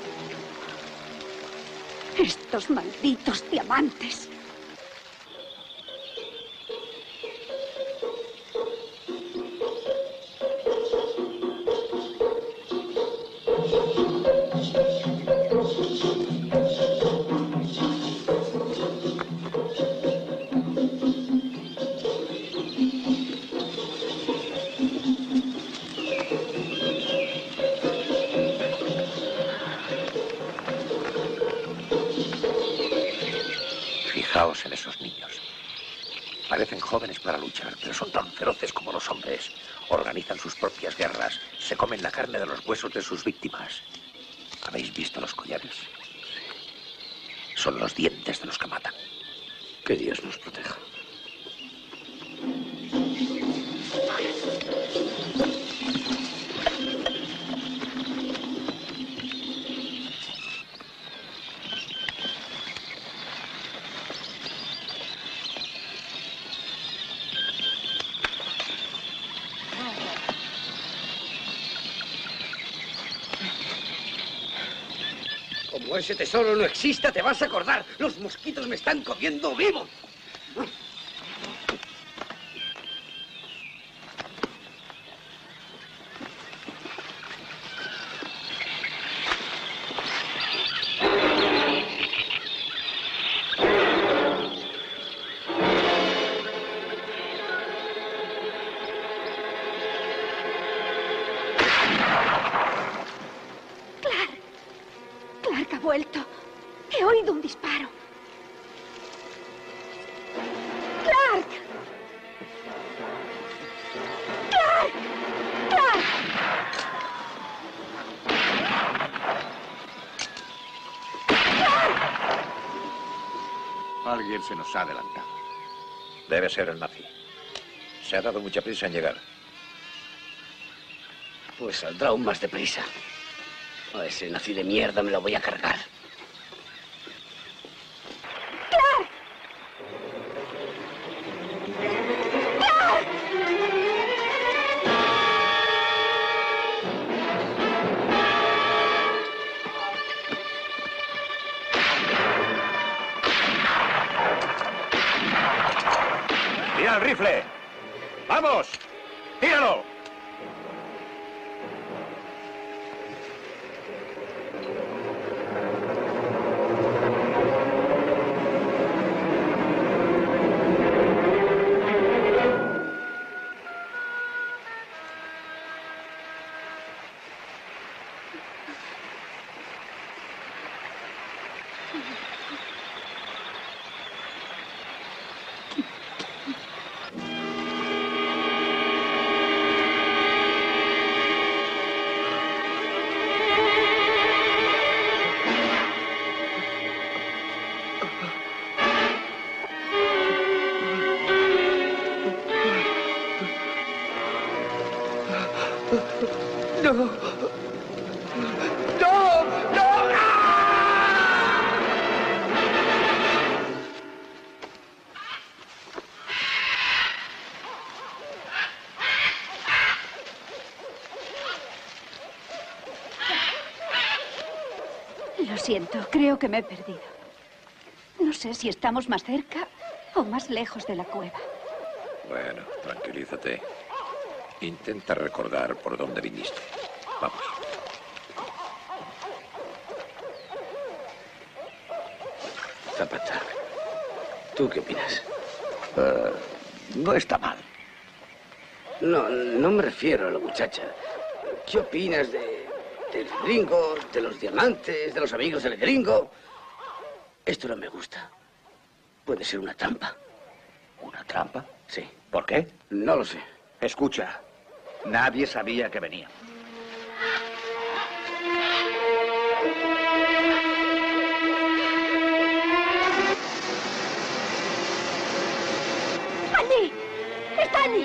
Estos malditos diamantes.
Fijaos en esos niños. Parecen jóvenes para luchar, pero son tan feroces como los hombres. Organizan sus propias guerras, se comen la carne de los huesos de sus víctimas. ¿Habéis visto los collares? Son los dientes de los que matan.
Que Dios nos proteja. Como ese tesoro no exista, te vas a acordar. Los mosquitos me están comiendo vivo.
Clark ha vuelto. He oído un disparo. ¡Clark! ¡Clark! ¡Clark!
Alguien se nos ha adelantado. Debe ser el nazi. Se ha dado mucha prisa en llegar.
Pues saldrá aún más deprisa. A ese nazi de mierda me lo voy a cargar.
¡Clark! ¡Clark!
¡Tira el rifle! ¡Vamos! ¡Tíralo!
¡No! ¡No! ¡No!
Lo siento, creo que me he perdido. No sé si estamos más cerca o más lejos de la cueva.
Bueno, tranquilízate. Intenta recordar por dónde viniste. Vamos.
Zapata, ¿tú qué opinas?
Uh, no está mal.
No, no me refiero a la muchacha. ¿Qué opinas de, del gringo, de los diamantes, de los amigos del gringo? Esto no me gusta. Puede ser una trampa.
¿Una trampa?
Sí.
¿Por qué?
No lo sé.
Escucha, nadie sabía que venía.
¡Annie! ¡Está Annie!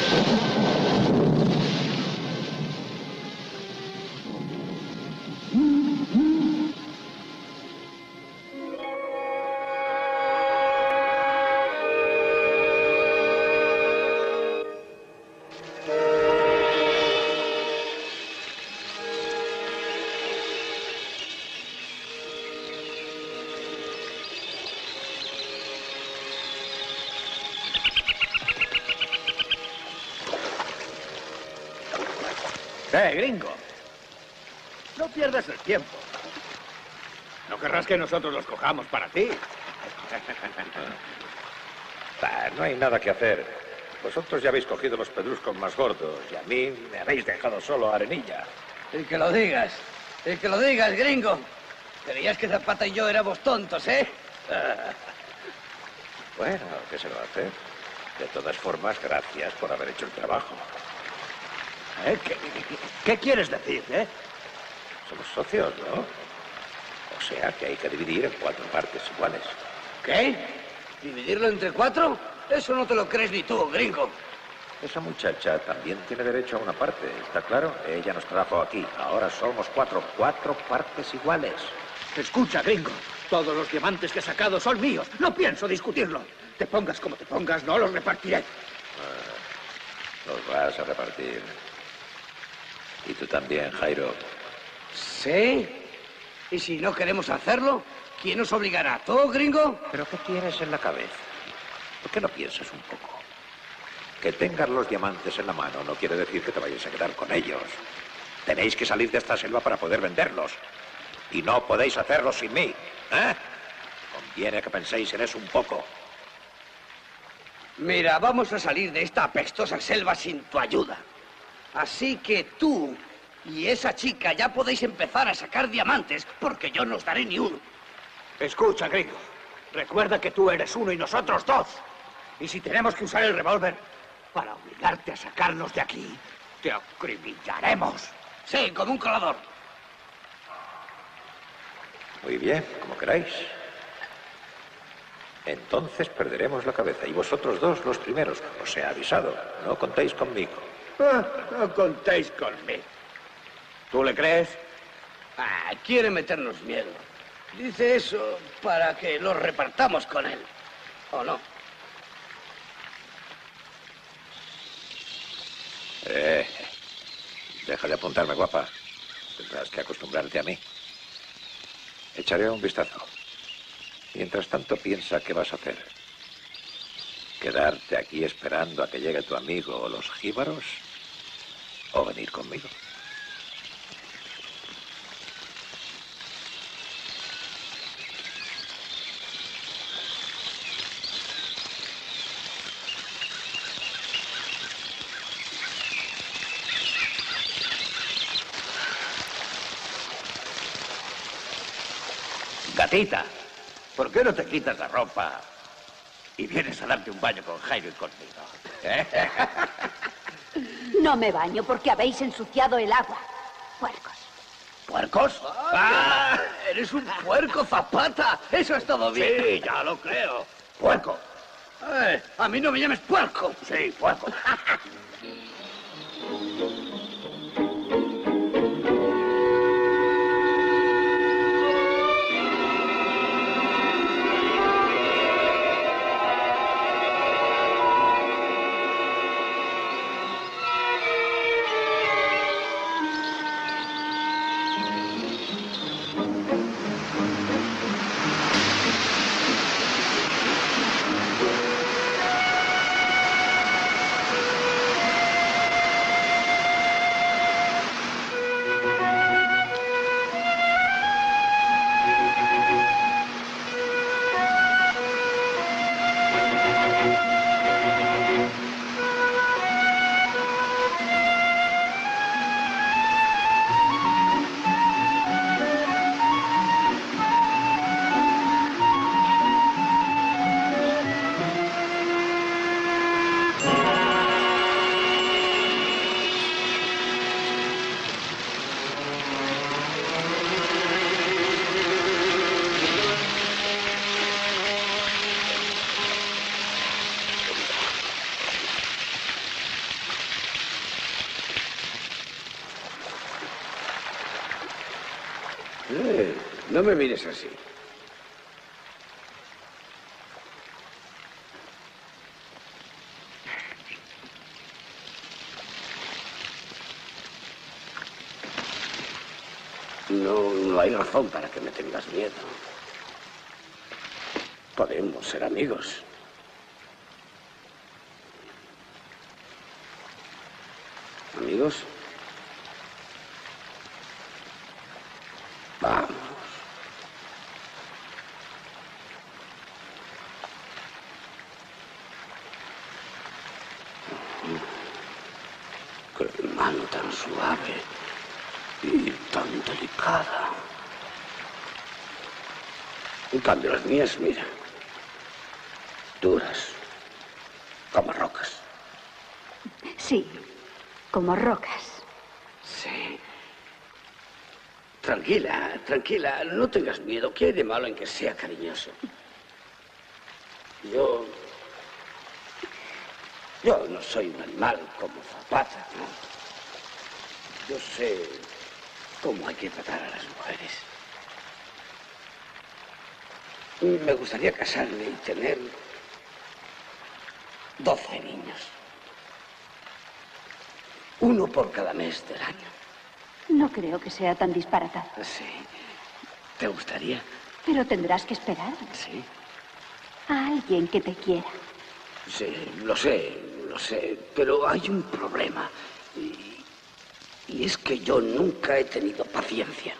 ¡Eh, gringo! No pierdas el tiempo. ¿No querrás que nosotros los cojamos para ti?
Bah, no hay nada que hacer. Vosotros ya habéis cogido los pedruscos más gordos y a mí me habéis dejado solo a Arenilla.
El que lo digas. El que lo digas, gringo. Creías que Zapata y yo éramos tontos, ¿eh?
Bueno, ¿qué se va a hacer? De todas formas, gracias por haber hecho el trabajo.
¿Eh? ¿Qué, qué, qué quieres decir, eh?
Somos socios, ¿no? O sea que hay que dividir en cuatro partes iguales.
¿Qué? ¿Dividirlo entre cuatro? Eso no te lo crees ni tú, gringo.
Esa muchacha también tiene derecho a una parte, ¿está claro? Ella nos trajo aquí. Ahora somos cuatro, cuatro partes iguales.
Escucha, gringo. Todos los diamantes que he sacado son míos. No pienso discutirlo. Te pongas como te pongas, no los repartiré.
Ah, los vas a repartir. Y tú también, Jairo.
¿Sí? ¿Y si no queremos hacerlo? ¿Quién nos obligará? ¿Tú, gringo?
¿Pero qué tienes en la cabeza? ¿Por qué no piensas un poco? Que tengas los diamantes en la mano no quiere decir que te vayas a quedar con ellos. Tenéis que salir de esta selva para poder venderlos. Y no podéis hacerlo sin mí, ¿eh? Conviene que penséis en eso un poco.
Mira, vamos a salir de esta apestosa selva sin tu ayuda. Así que tú y esa chica ya podéis empezar a sacar diamantes, porque yo no os daré ni uno.
Escucha, gringo. Recuerda que tú eres uno y nosotros dos. Y si tenemos que usar el revólver para obligarte a sacarnos de aquí, te acribillaremos.
Sí, como un colador.
Muy bien, como queráis. Entonces perderemos la cabeza. Y vosotros dos los primeros. Os he avisado. No contéis conmigo.
Ah, no contéis conmigo. ¿Tú le crees?
Ah, quiere meternos miedo. Dice eso para que lo repartamos con él. ¿O no?
Eh, deja de apuntarme, guapa. Tendrás que acostumbrarte a mí. Echaré un vistazo. Mientras tanto, piensa qué vas a hacer. ¿Quedarte aquí esperando a que llegue tu amigo o los jíbaros? ¿O venir conmigo?
Gatita, ¿por qué no te quitas la ropa y vienes a darte un baño con Jairo y conmigo? ¿Eh?
No me baño porque habéis ensuciado el agua. Puercos.
¿Puercos?
¡Ah! ¡Eres un puerco, Zapata! ¡Eso es todo bien!
Sí, ya lo creo. Puerco.
Eh, a mí no me llames puerco.
Sí, puerco.
Eh, no me mires así. No, no hay razón para que me tengas miedo. Podemos ser amigos. ¿Amigos? Vamos. Qué mano tan suave y tan delicada. En cambio, las mías, mira, duras, como rocas.
Sí, como rocas.
Sí. Tranquila, tranquila, no tengas miedo. ¿Qué hay de malo en que sea cariñoso? Yo... Yo no soy un animal como Zapata, ¿no? Yo sé cómo hay que tratar a las mujeres. Me gustaría casarme y tener doce niños. Uno por cada mes del año.
No creo que sea tan disparatado.
Sí. ¿Te gustaría?
Pero tendrás que esperar.
Sí.
A alguien que te quiera.
Sí, lo sé, lo sé. Pero hay un problema. Y, y es que yo nunca he tenido paciencia.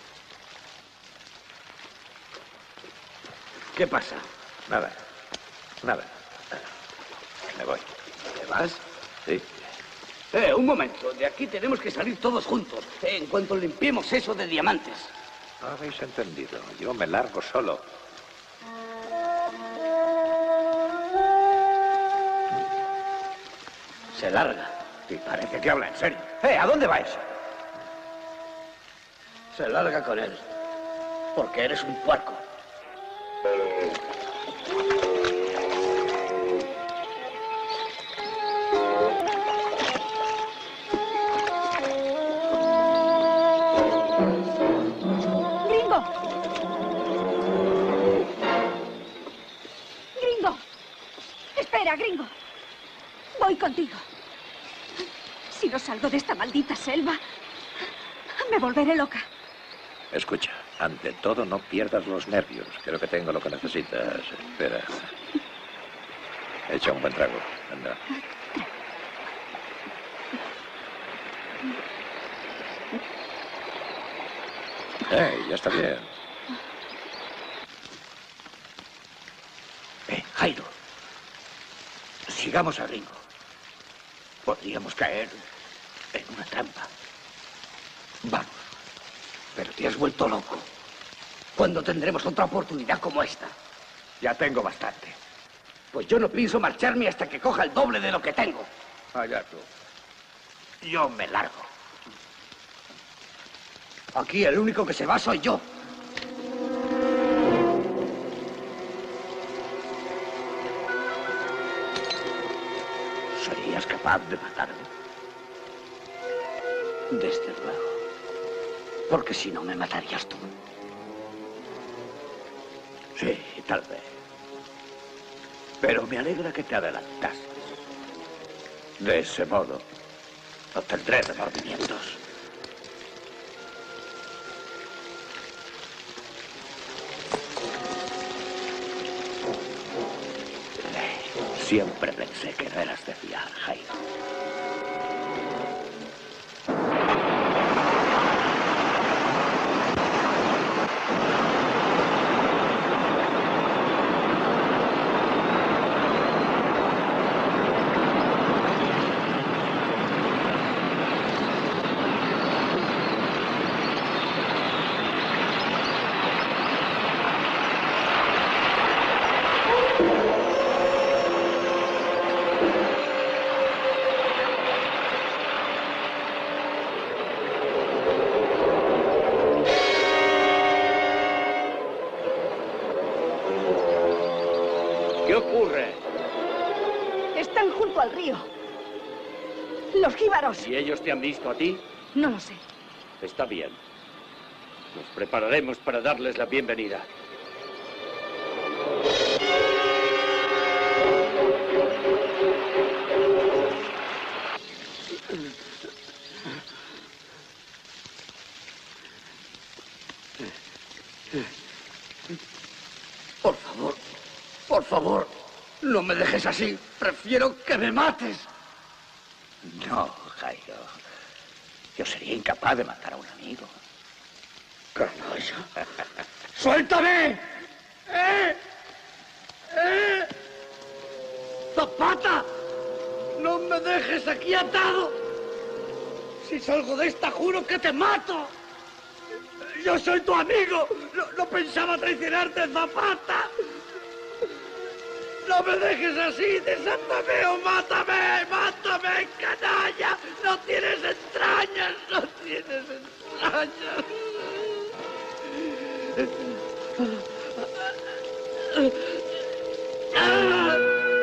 ¿Qué pasa?
Nada. Nada. Me voy.
¿Te vas?
Sí.
Eh, un momento. De aquí tenemos que salir todos juntos. En cuanto limpiemos eso de diamantes.
No habéis entendido. Yo me largo solo.
Se larga.
Y parece que habla en serio. ¡Eh! ¿A dónde vais?
Se larga con él. Porque eres un puerco.
¡Gringo! ¡Gringo! Espera, Gringo. Voy contigo. Si no salgo de esta maldita selva, me volveré loca.
Escucha, ante todo no pierdas los nervios. Creo que tengo lo que necesitas. Espera. Echa un buen trago. Anda. ¡Eh! Ya está bien.
Eh, Jairo. Sigamos a Gringo. Podríamos caer en una trampa. Vamos. Pero te has vuelto loco.
¿Cuándo tendremos otra oportunidad como esta?
Ya tengo bastante.
Pues yo no pienso marcharme hasta que coja el doble de lo que tengo.
Allá tú. Yo me largo.
Aquí el único que se va soy yo.
¿Serías capaz de matarme?
Desde luego. Porque si no, me matarías tú.
Sí, tal vez. Pero me alegra que te adelantases. De ese modo, no tendré remordimientos. Siempre pensé que no eras de fiar, Jairo.
¿Qué ocurre?
Están junto al río. Los jíbaros.
¿Y ellos te han visto a ti?
No lo sé.
Está bien. Nos prepararemos para darles la bienvenida.
Por favor, por favor, no me dejes así. Prefiero que me mates.
No, Jairo. Yo sería incapaz de matar a un amigo.
¡Canalla! ¡Suéltame! ¡Eh! ¡Eh! ¡Zapata! ¡No me dejes aquí atado! Si salgo de esta, juro que te mato. Yo soy tu amigo. No, no pensaba traicionarte, Zapata. No me dejes así. Desátame o mátame. Mátame, canalla. No tienes entrañas. No tienes entrañas. ¡Ah!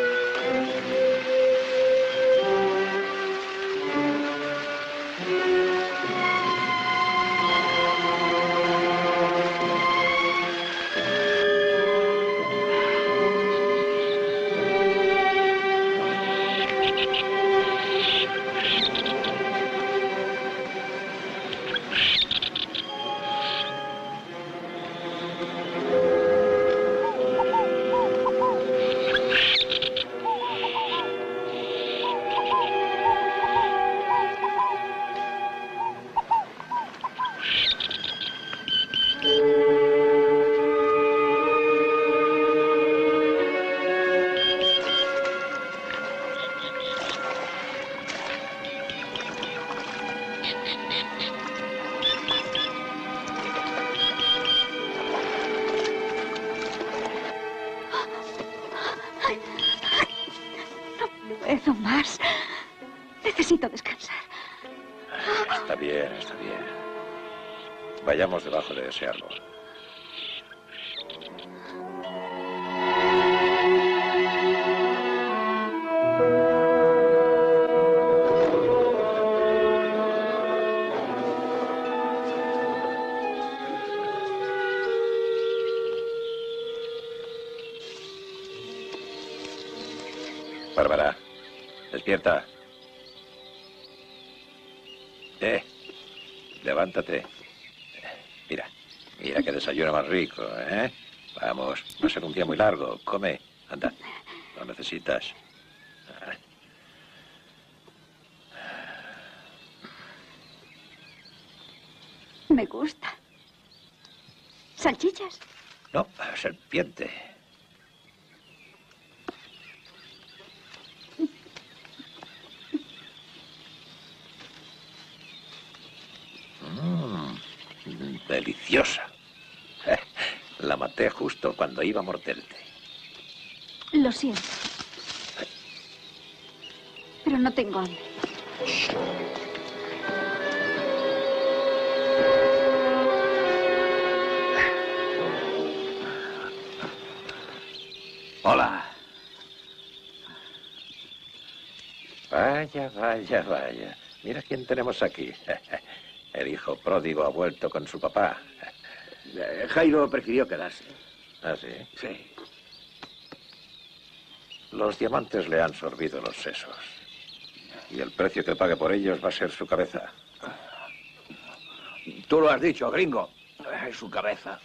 puedo más. Necesito descansar.
Está bien, está bien. Vayamos debajo de ese árbol. Bárbara, despierta. Eh, levántate. Mira, mira que desayuno más rico, ¿eh? Vamos, va a ser un día muy largo. Come, anda, lo necesitas.
Me gusta. ¿Salchichas?
No, serpiente. Mm, deliciosa. La maté justo cuando iba a morderte.
Lo siento. Pero no tengo hambre.
Hola. Vaya, vaya, vaya. Mira quién tenemos aquí. El hijo pródigo ha vuelto con su papá.
Eh, Jairo prefirió quedarse.
¿Ah, sí?
Sí.
Los diamantes le han sorbido los sesos. Y el precio que pague por ellos va a ser su cabeza.
Tú lo has dicho, gringo. Es su cabeza.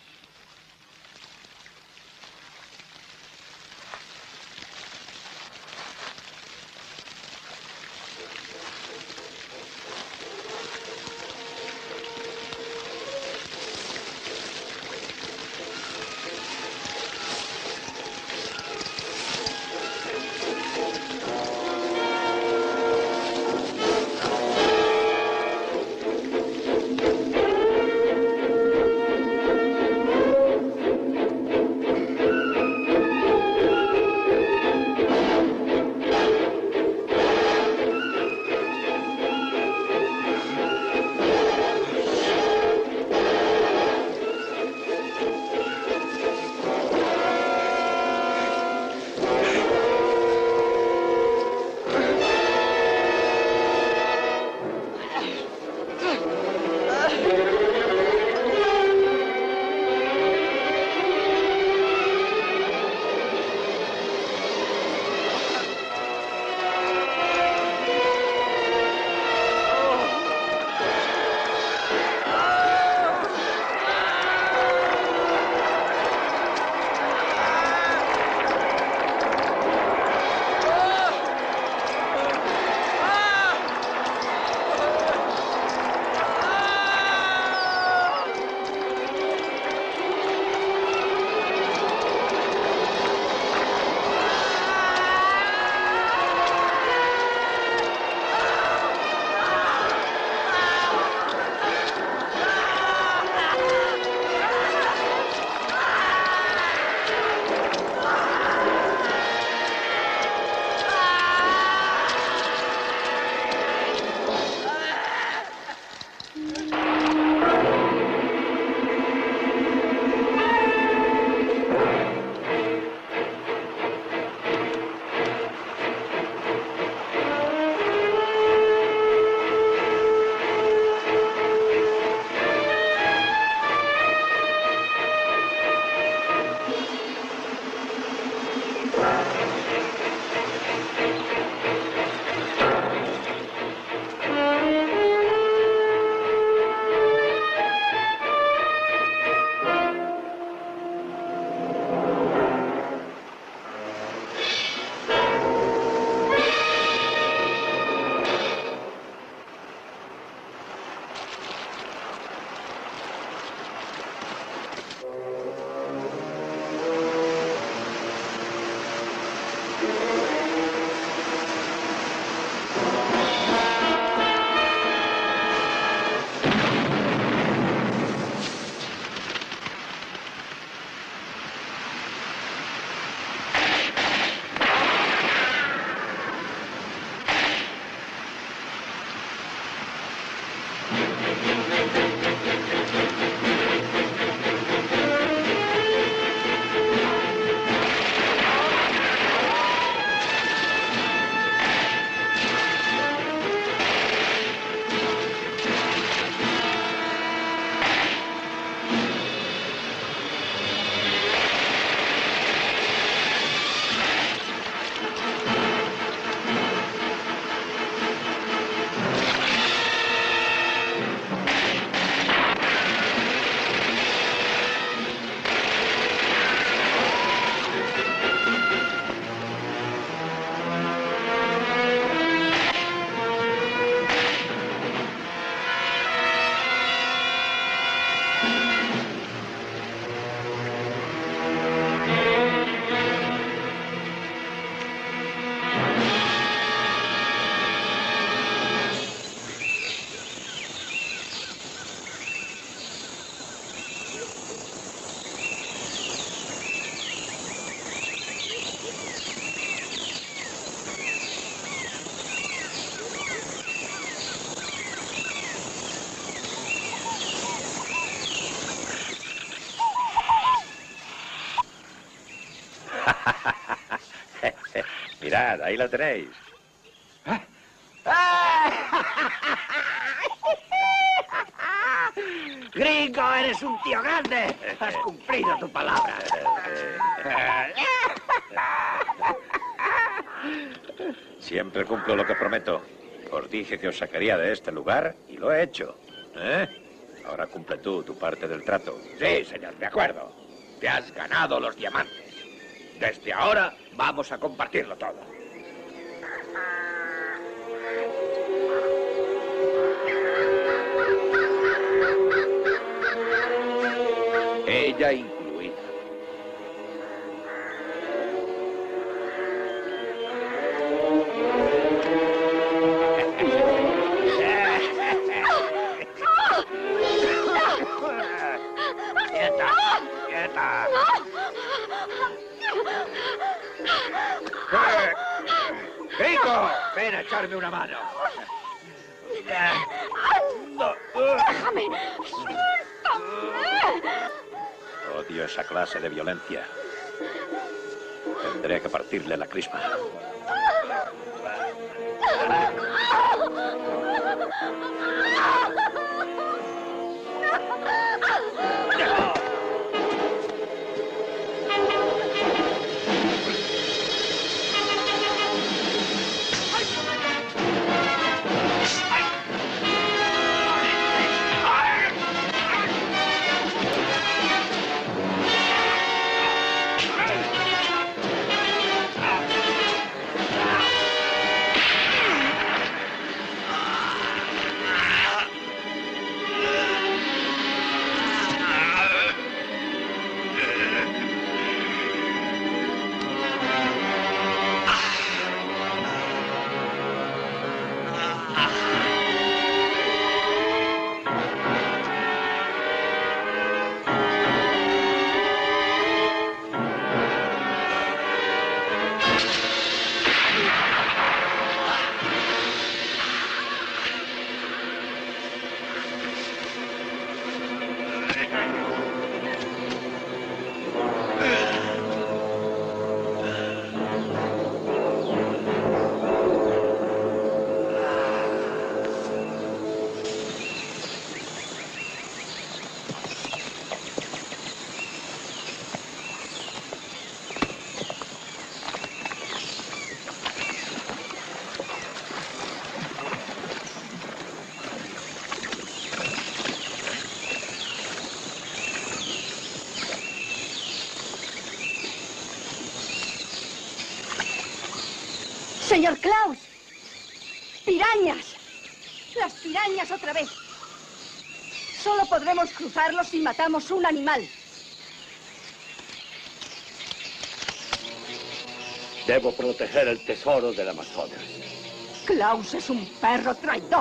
Mirad, ahí lo tenéis.
Gringo, eres un tío grande. Has cumplido tu palabra.
Siempre cumplo lo que prometo. Os dije que os sacaría de este lugar y lo he hecho. ¿Eh? Ahora cumple tú tu parte del trato.
Sí, señor, de acuerdo. Te has ganado los diamantes. Desde ahora vamos a compartirlo todo. Ella incluida.
¡Quieta! ¡Quieta!
¡Eh! ¡Rico! ¡Ven a echarme una mano!
¡Déjame! ¡Suéltame!
Odio esa clase de violencia. Tendré que partirle la crisma.
Señor Klaus. ¡Pirañas! Las pirañas otra vez. Solo podremos cruzarlos si matamos un animal.
Debo proteger el tesoro del Amazonas.
Klaus es un perro traidor.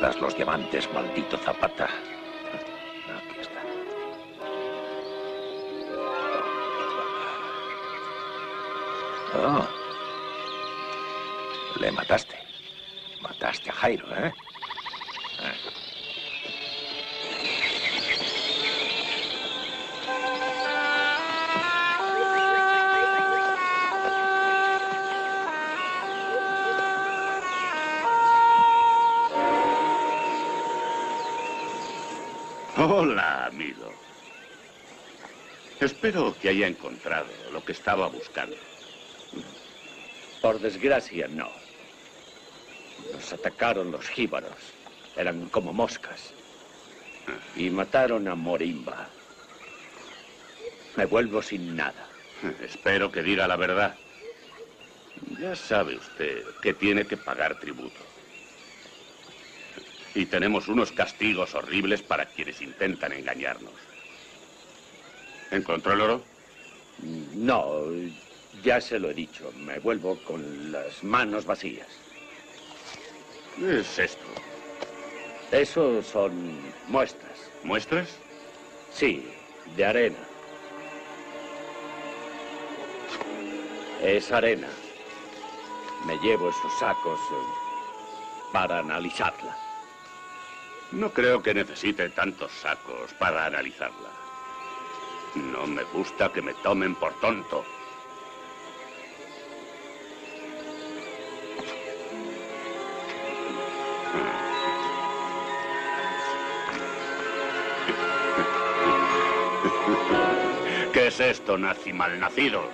guardas los diamantes, maldito Zapata? Aquí está. Oh. Le mataste. Mataste a Jairo, ¿eh? ¿eh?
Hola, amigo. Espero que haya encontrado lo que estaba buscando.
Por desgracia, no. Nos atacaron los jíbaros. Eran como moscas. Y mataron a Morimba. Me vuelvo sin nada.
Espero que diga la verdad. Ya sabe usted que tiene que pagar tributo. Y tenemos unos castigos horribles para quienes intentan engañarnos. ¿Encontró el oro?
No, ya se lo he dicho. Me vuelvo con las manos vacías.
¿Qué es esto?
Eso son muestras.
¿Muestras?
Sí, de arena. Es arena. Me llevo esos sacos eh, para analizarla.
No creo que necesite tantos sacos para analizarla. No me gusta que me tomen por tonto. ¿Qué es esto, nazi malnacido?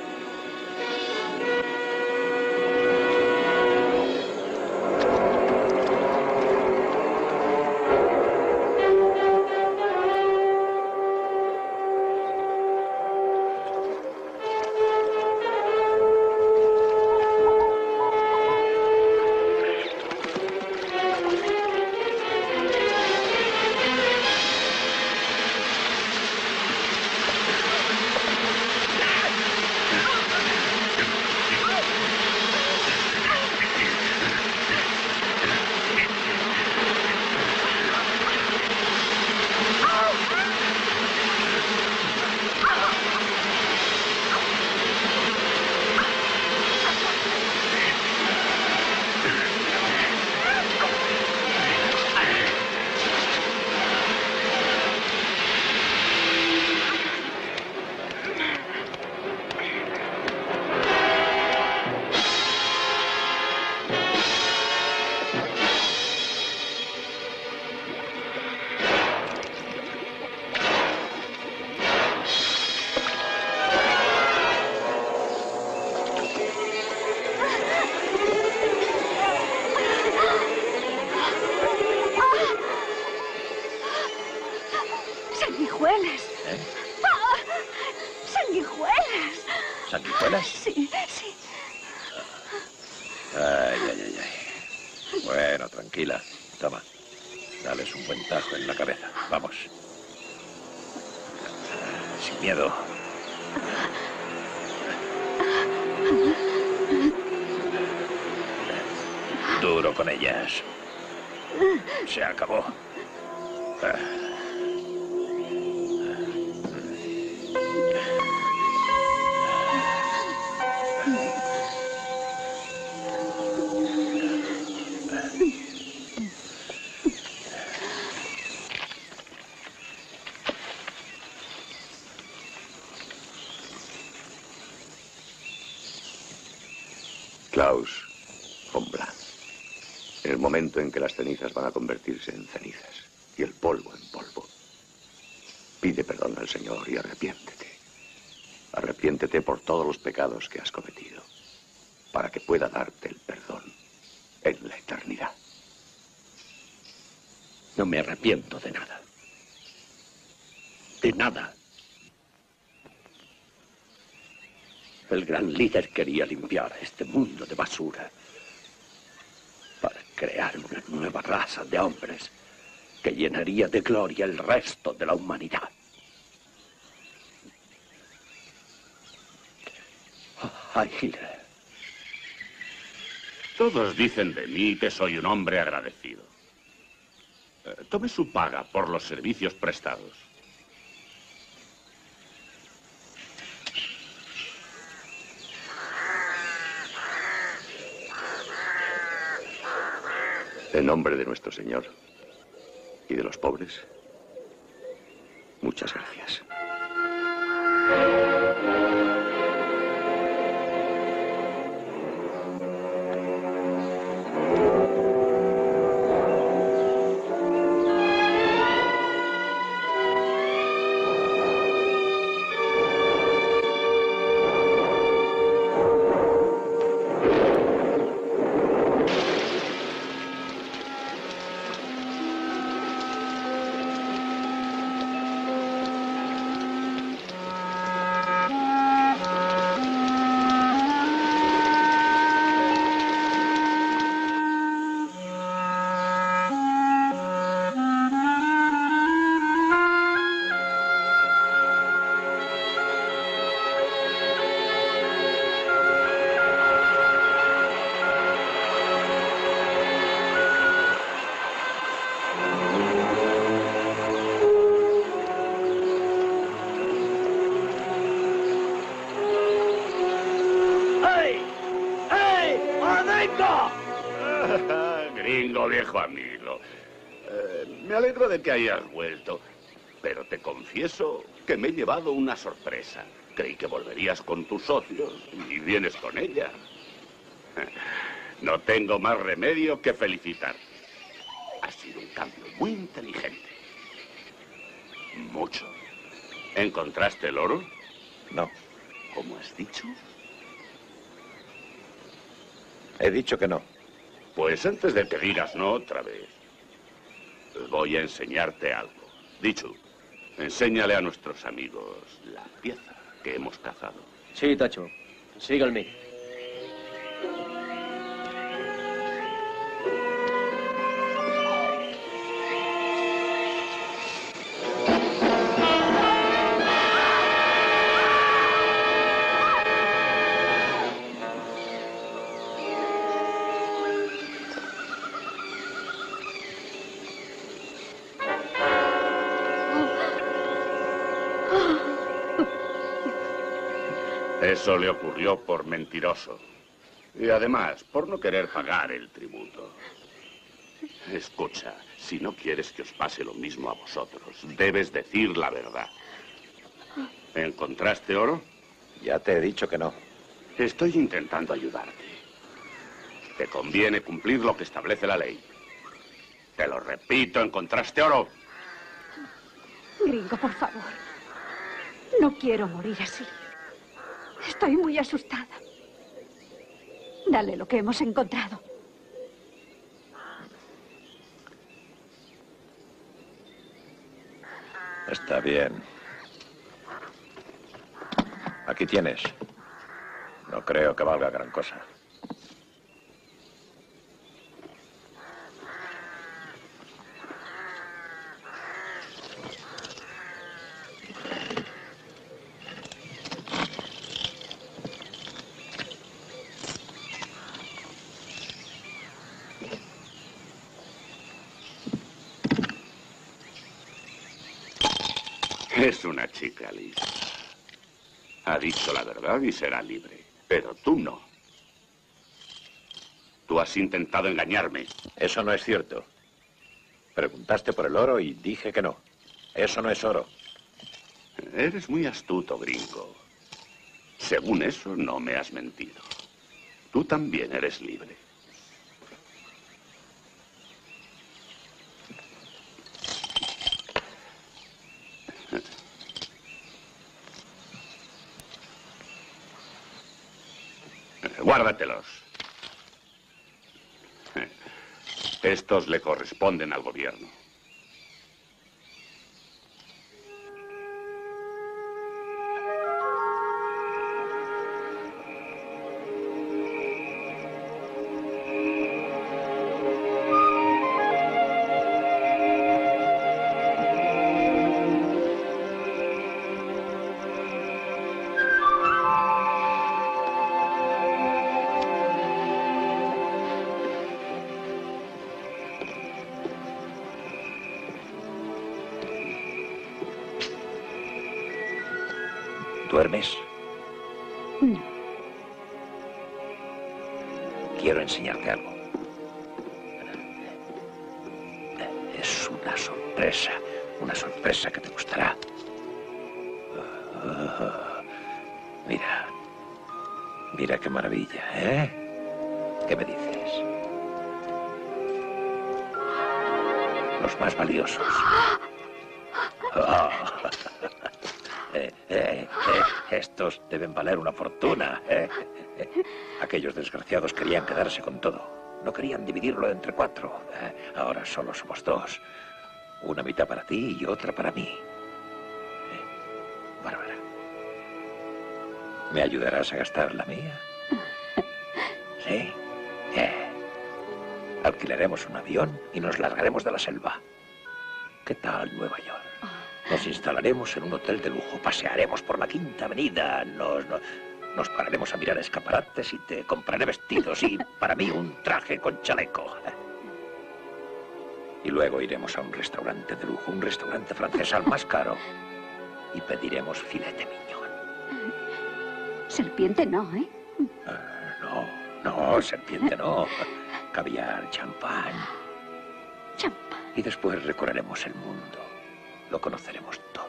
Sanguijuelas.
¿Eh?
¡Ah! ¡Sanguijuelas!
¿Sanguijuelas?
Sí, sí.
Ay, ay, ay, ay. Bueno, tranquila. Toma. Dales un buen tajo en la cabeza. Vamos. Sin miedo. Duro con ellas. Se acabó. Ah.
Klaus von Blanc. En el momento en que las cenizas van a convertirse en cenizas y el polvo en polvo, pide perdón al Señor y arrepiéntete. Arrepiéntete por todos los pecados que has cometido, para que pueda darte el perdón en la eternidad.
No me arrepiento de nada. De nada. El gran líder quería limpiar este mundo de basura para crear una nueva raza de hombres que llenaría de gloria el resto de la humanidad. Oh, Hitler.
Todos dicen de mí que soy un hombre agradecido. Eh, tome su paga por los servicios prestados.
En nombre de nuestro Señor y de los pobres, muchas gracias.
Gringo, viejo amigo. Eh, me alegro de que hayas vuelto, pero te confieso que me he llevado una sorpresa. Creí que volverías con tus socios y vienes con ella. No tengo más remedio que felicitar. Ha sido un cambio muy inteligente. Mucho. ¿Encontraste el oro?
No.
¿Cómo has dicho?
He dicho que no.
Pues antes de que digas no otra vez, voy a enseñarte algo. Dicho, enséñale a nuestros amigos la pieza que hemos cazado.
Sí, Tacho. Síganme.
Eso le ocurrió por mentiroso. Y además, por no querer pagar el tributo. Escucha, si no quieres que os pase lo mismo a vosotros, debes decir la verdad. ¿Encontraste oro?
Ya te he dicho que no.
Estoy intentando ayudarte. Te conviene cumplir lo que establece la ley. Te lo repito, ¿encontraste oro?
Gringo, por favor. No quiero morir así. Estoy muy asustada. Dale lo que hemos encontrado.
Está bien. Aquí tienes. No creo que valga gran cosa.
Es una chica lista. Ha dicho la verdad y será libre. Pero tú no. Tú has intentado engañarme.
Eso no es cierto. Preguntaste por el oro y dije que no. Eso no es oro.
Eres muy astuto, gringo. Según eso, no me has mentido. Tú también eres libre. Guárdatelos. Estos le corresponden al gobierno.
¿Duermes?
No.
Quiero enseñarte algo. Es una sorpresa, una sorpresa que te gustará. Mira, mira qué maravilla, ¿eh? ¿Qué me dices? Los más valiosos. Oh. Eh, eh, eh, estos deben valer una fortuna. Eh, eh. Aquellos desgraciados querían quedarse con todo. No querían dividirlo entre cuatro. Eh, ahora solo somos dos. Una mitad para ti y otra para mí. Eh, Bárbara, ¿me ayudarás a gastar la mía? ¿Sí? Eh. Alquilaremos un avión y nos largaremos de la selva. ¿Qué tal Nueva York? Nos instalaremos en un hotel de lujo, pasearemos por la Quinta Avenida, nos, nos, nos pararemos a mirar escaparates y te compraré vestidos y para mí un traje con chaleco. Y luego iremos a un restaurante de lujo, un restaurante francés al más caro y pediremos filete miñón.
Serpiente no, ¿eh?
Uh, no, no, serpiente no. Caviar, champán.
Champán.
Y después recorreremos el mundo. Lo conoceremos todo.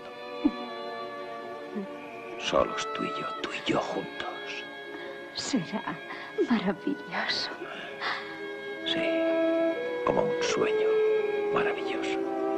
Solos tú y yo, tú y yo juntos.
Será maravilloso.
Sí, como un sueño maravilloso.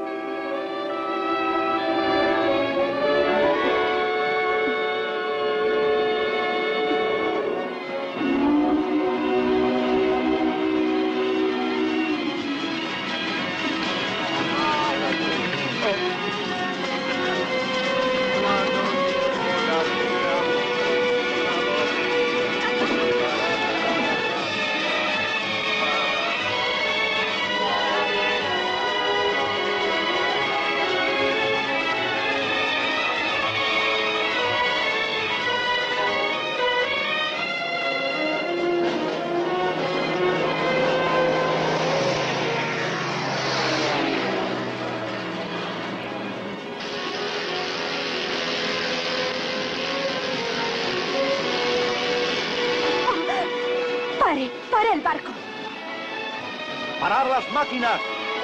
¡Pare! ¡Pare el barco!
¡Parar las máquinas!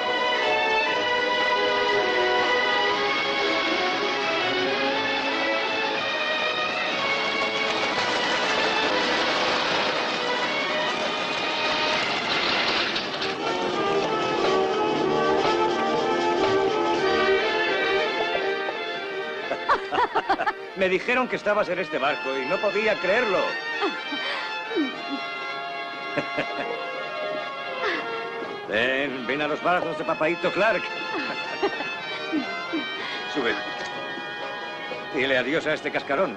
Me dijeron que estabas en este barco y no podía creerlo. Ven, ven a los brazos de papaíto Clark. Sube. Dile adiós a este cascarón.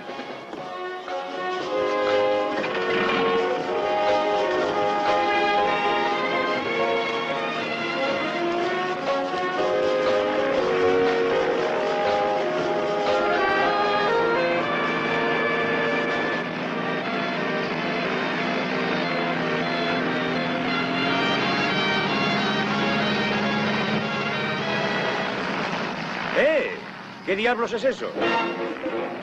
¿Qué diablos es eso?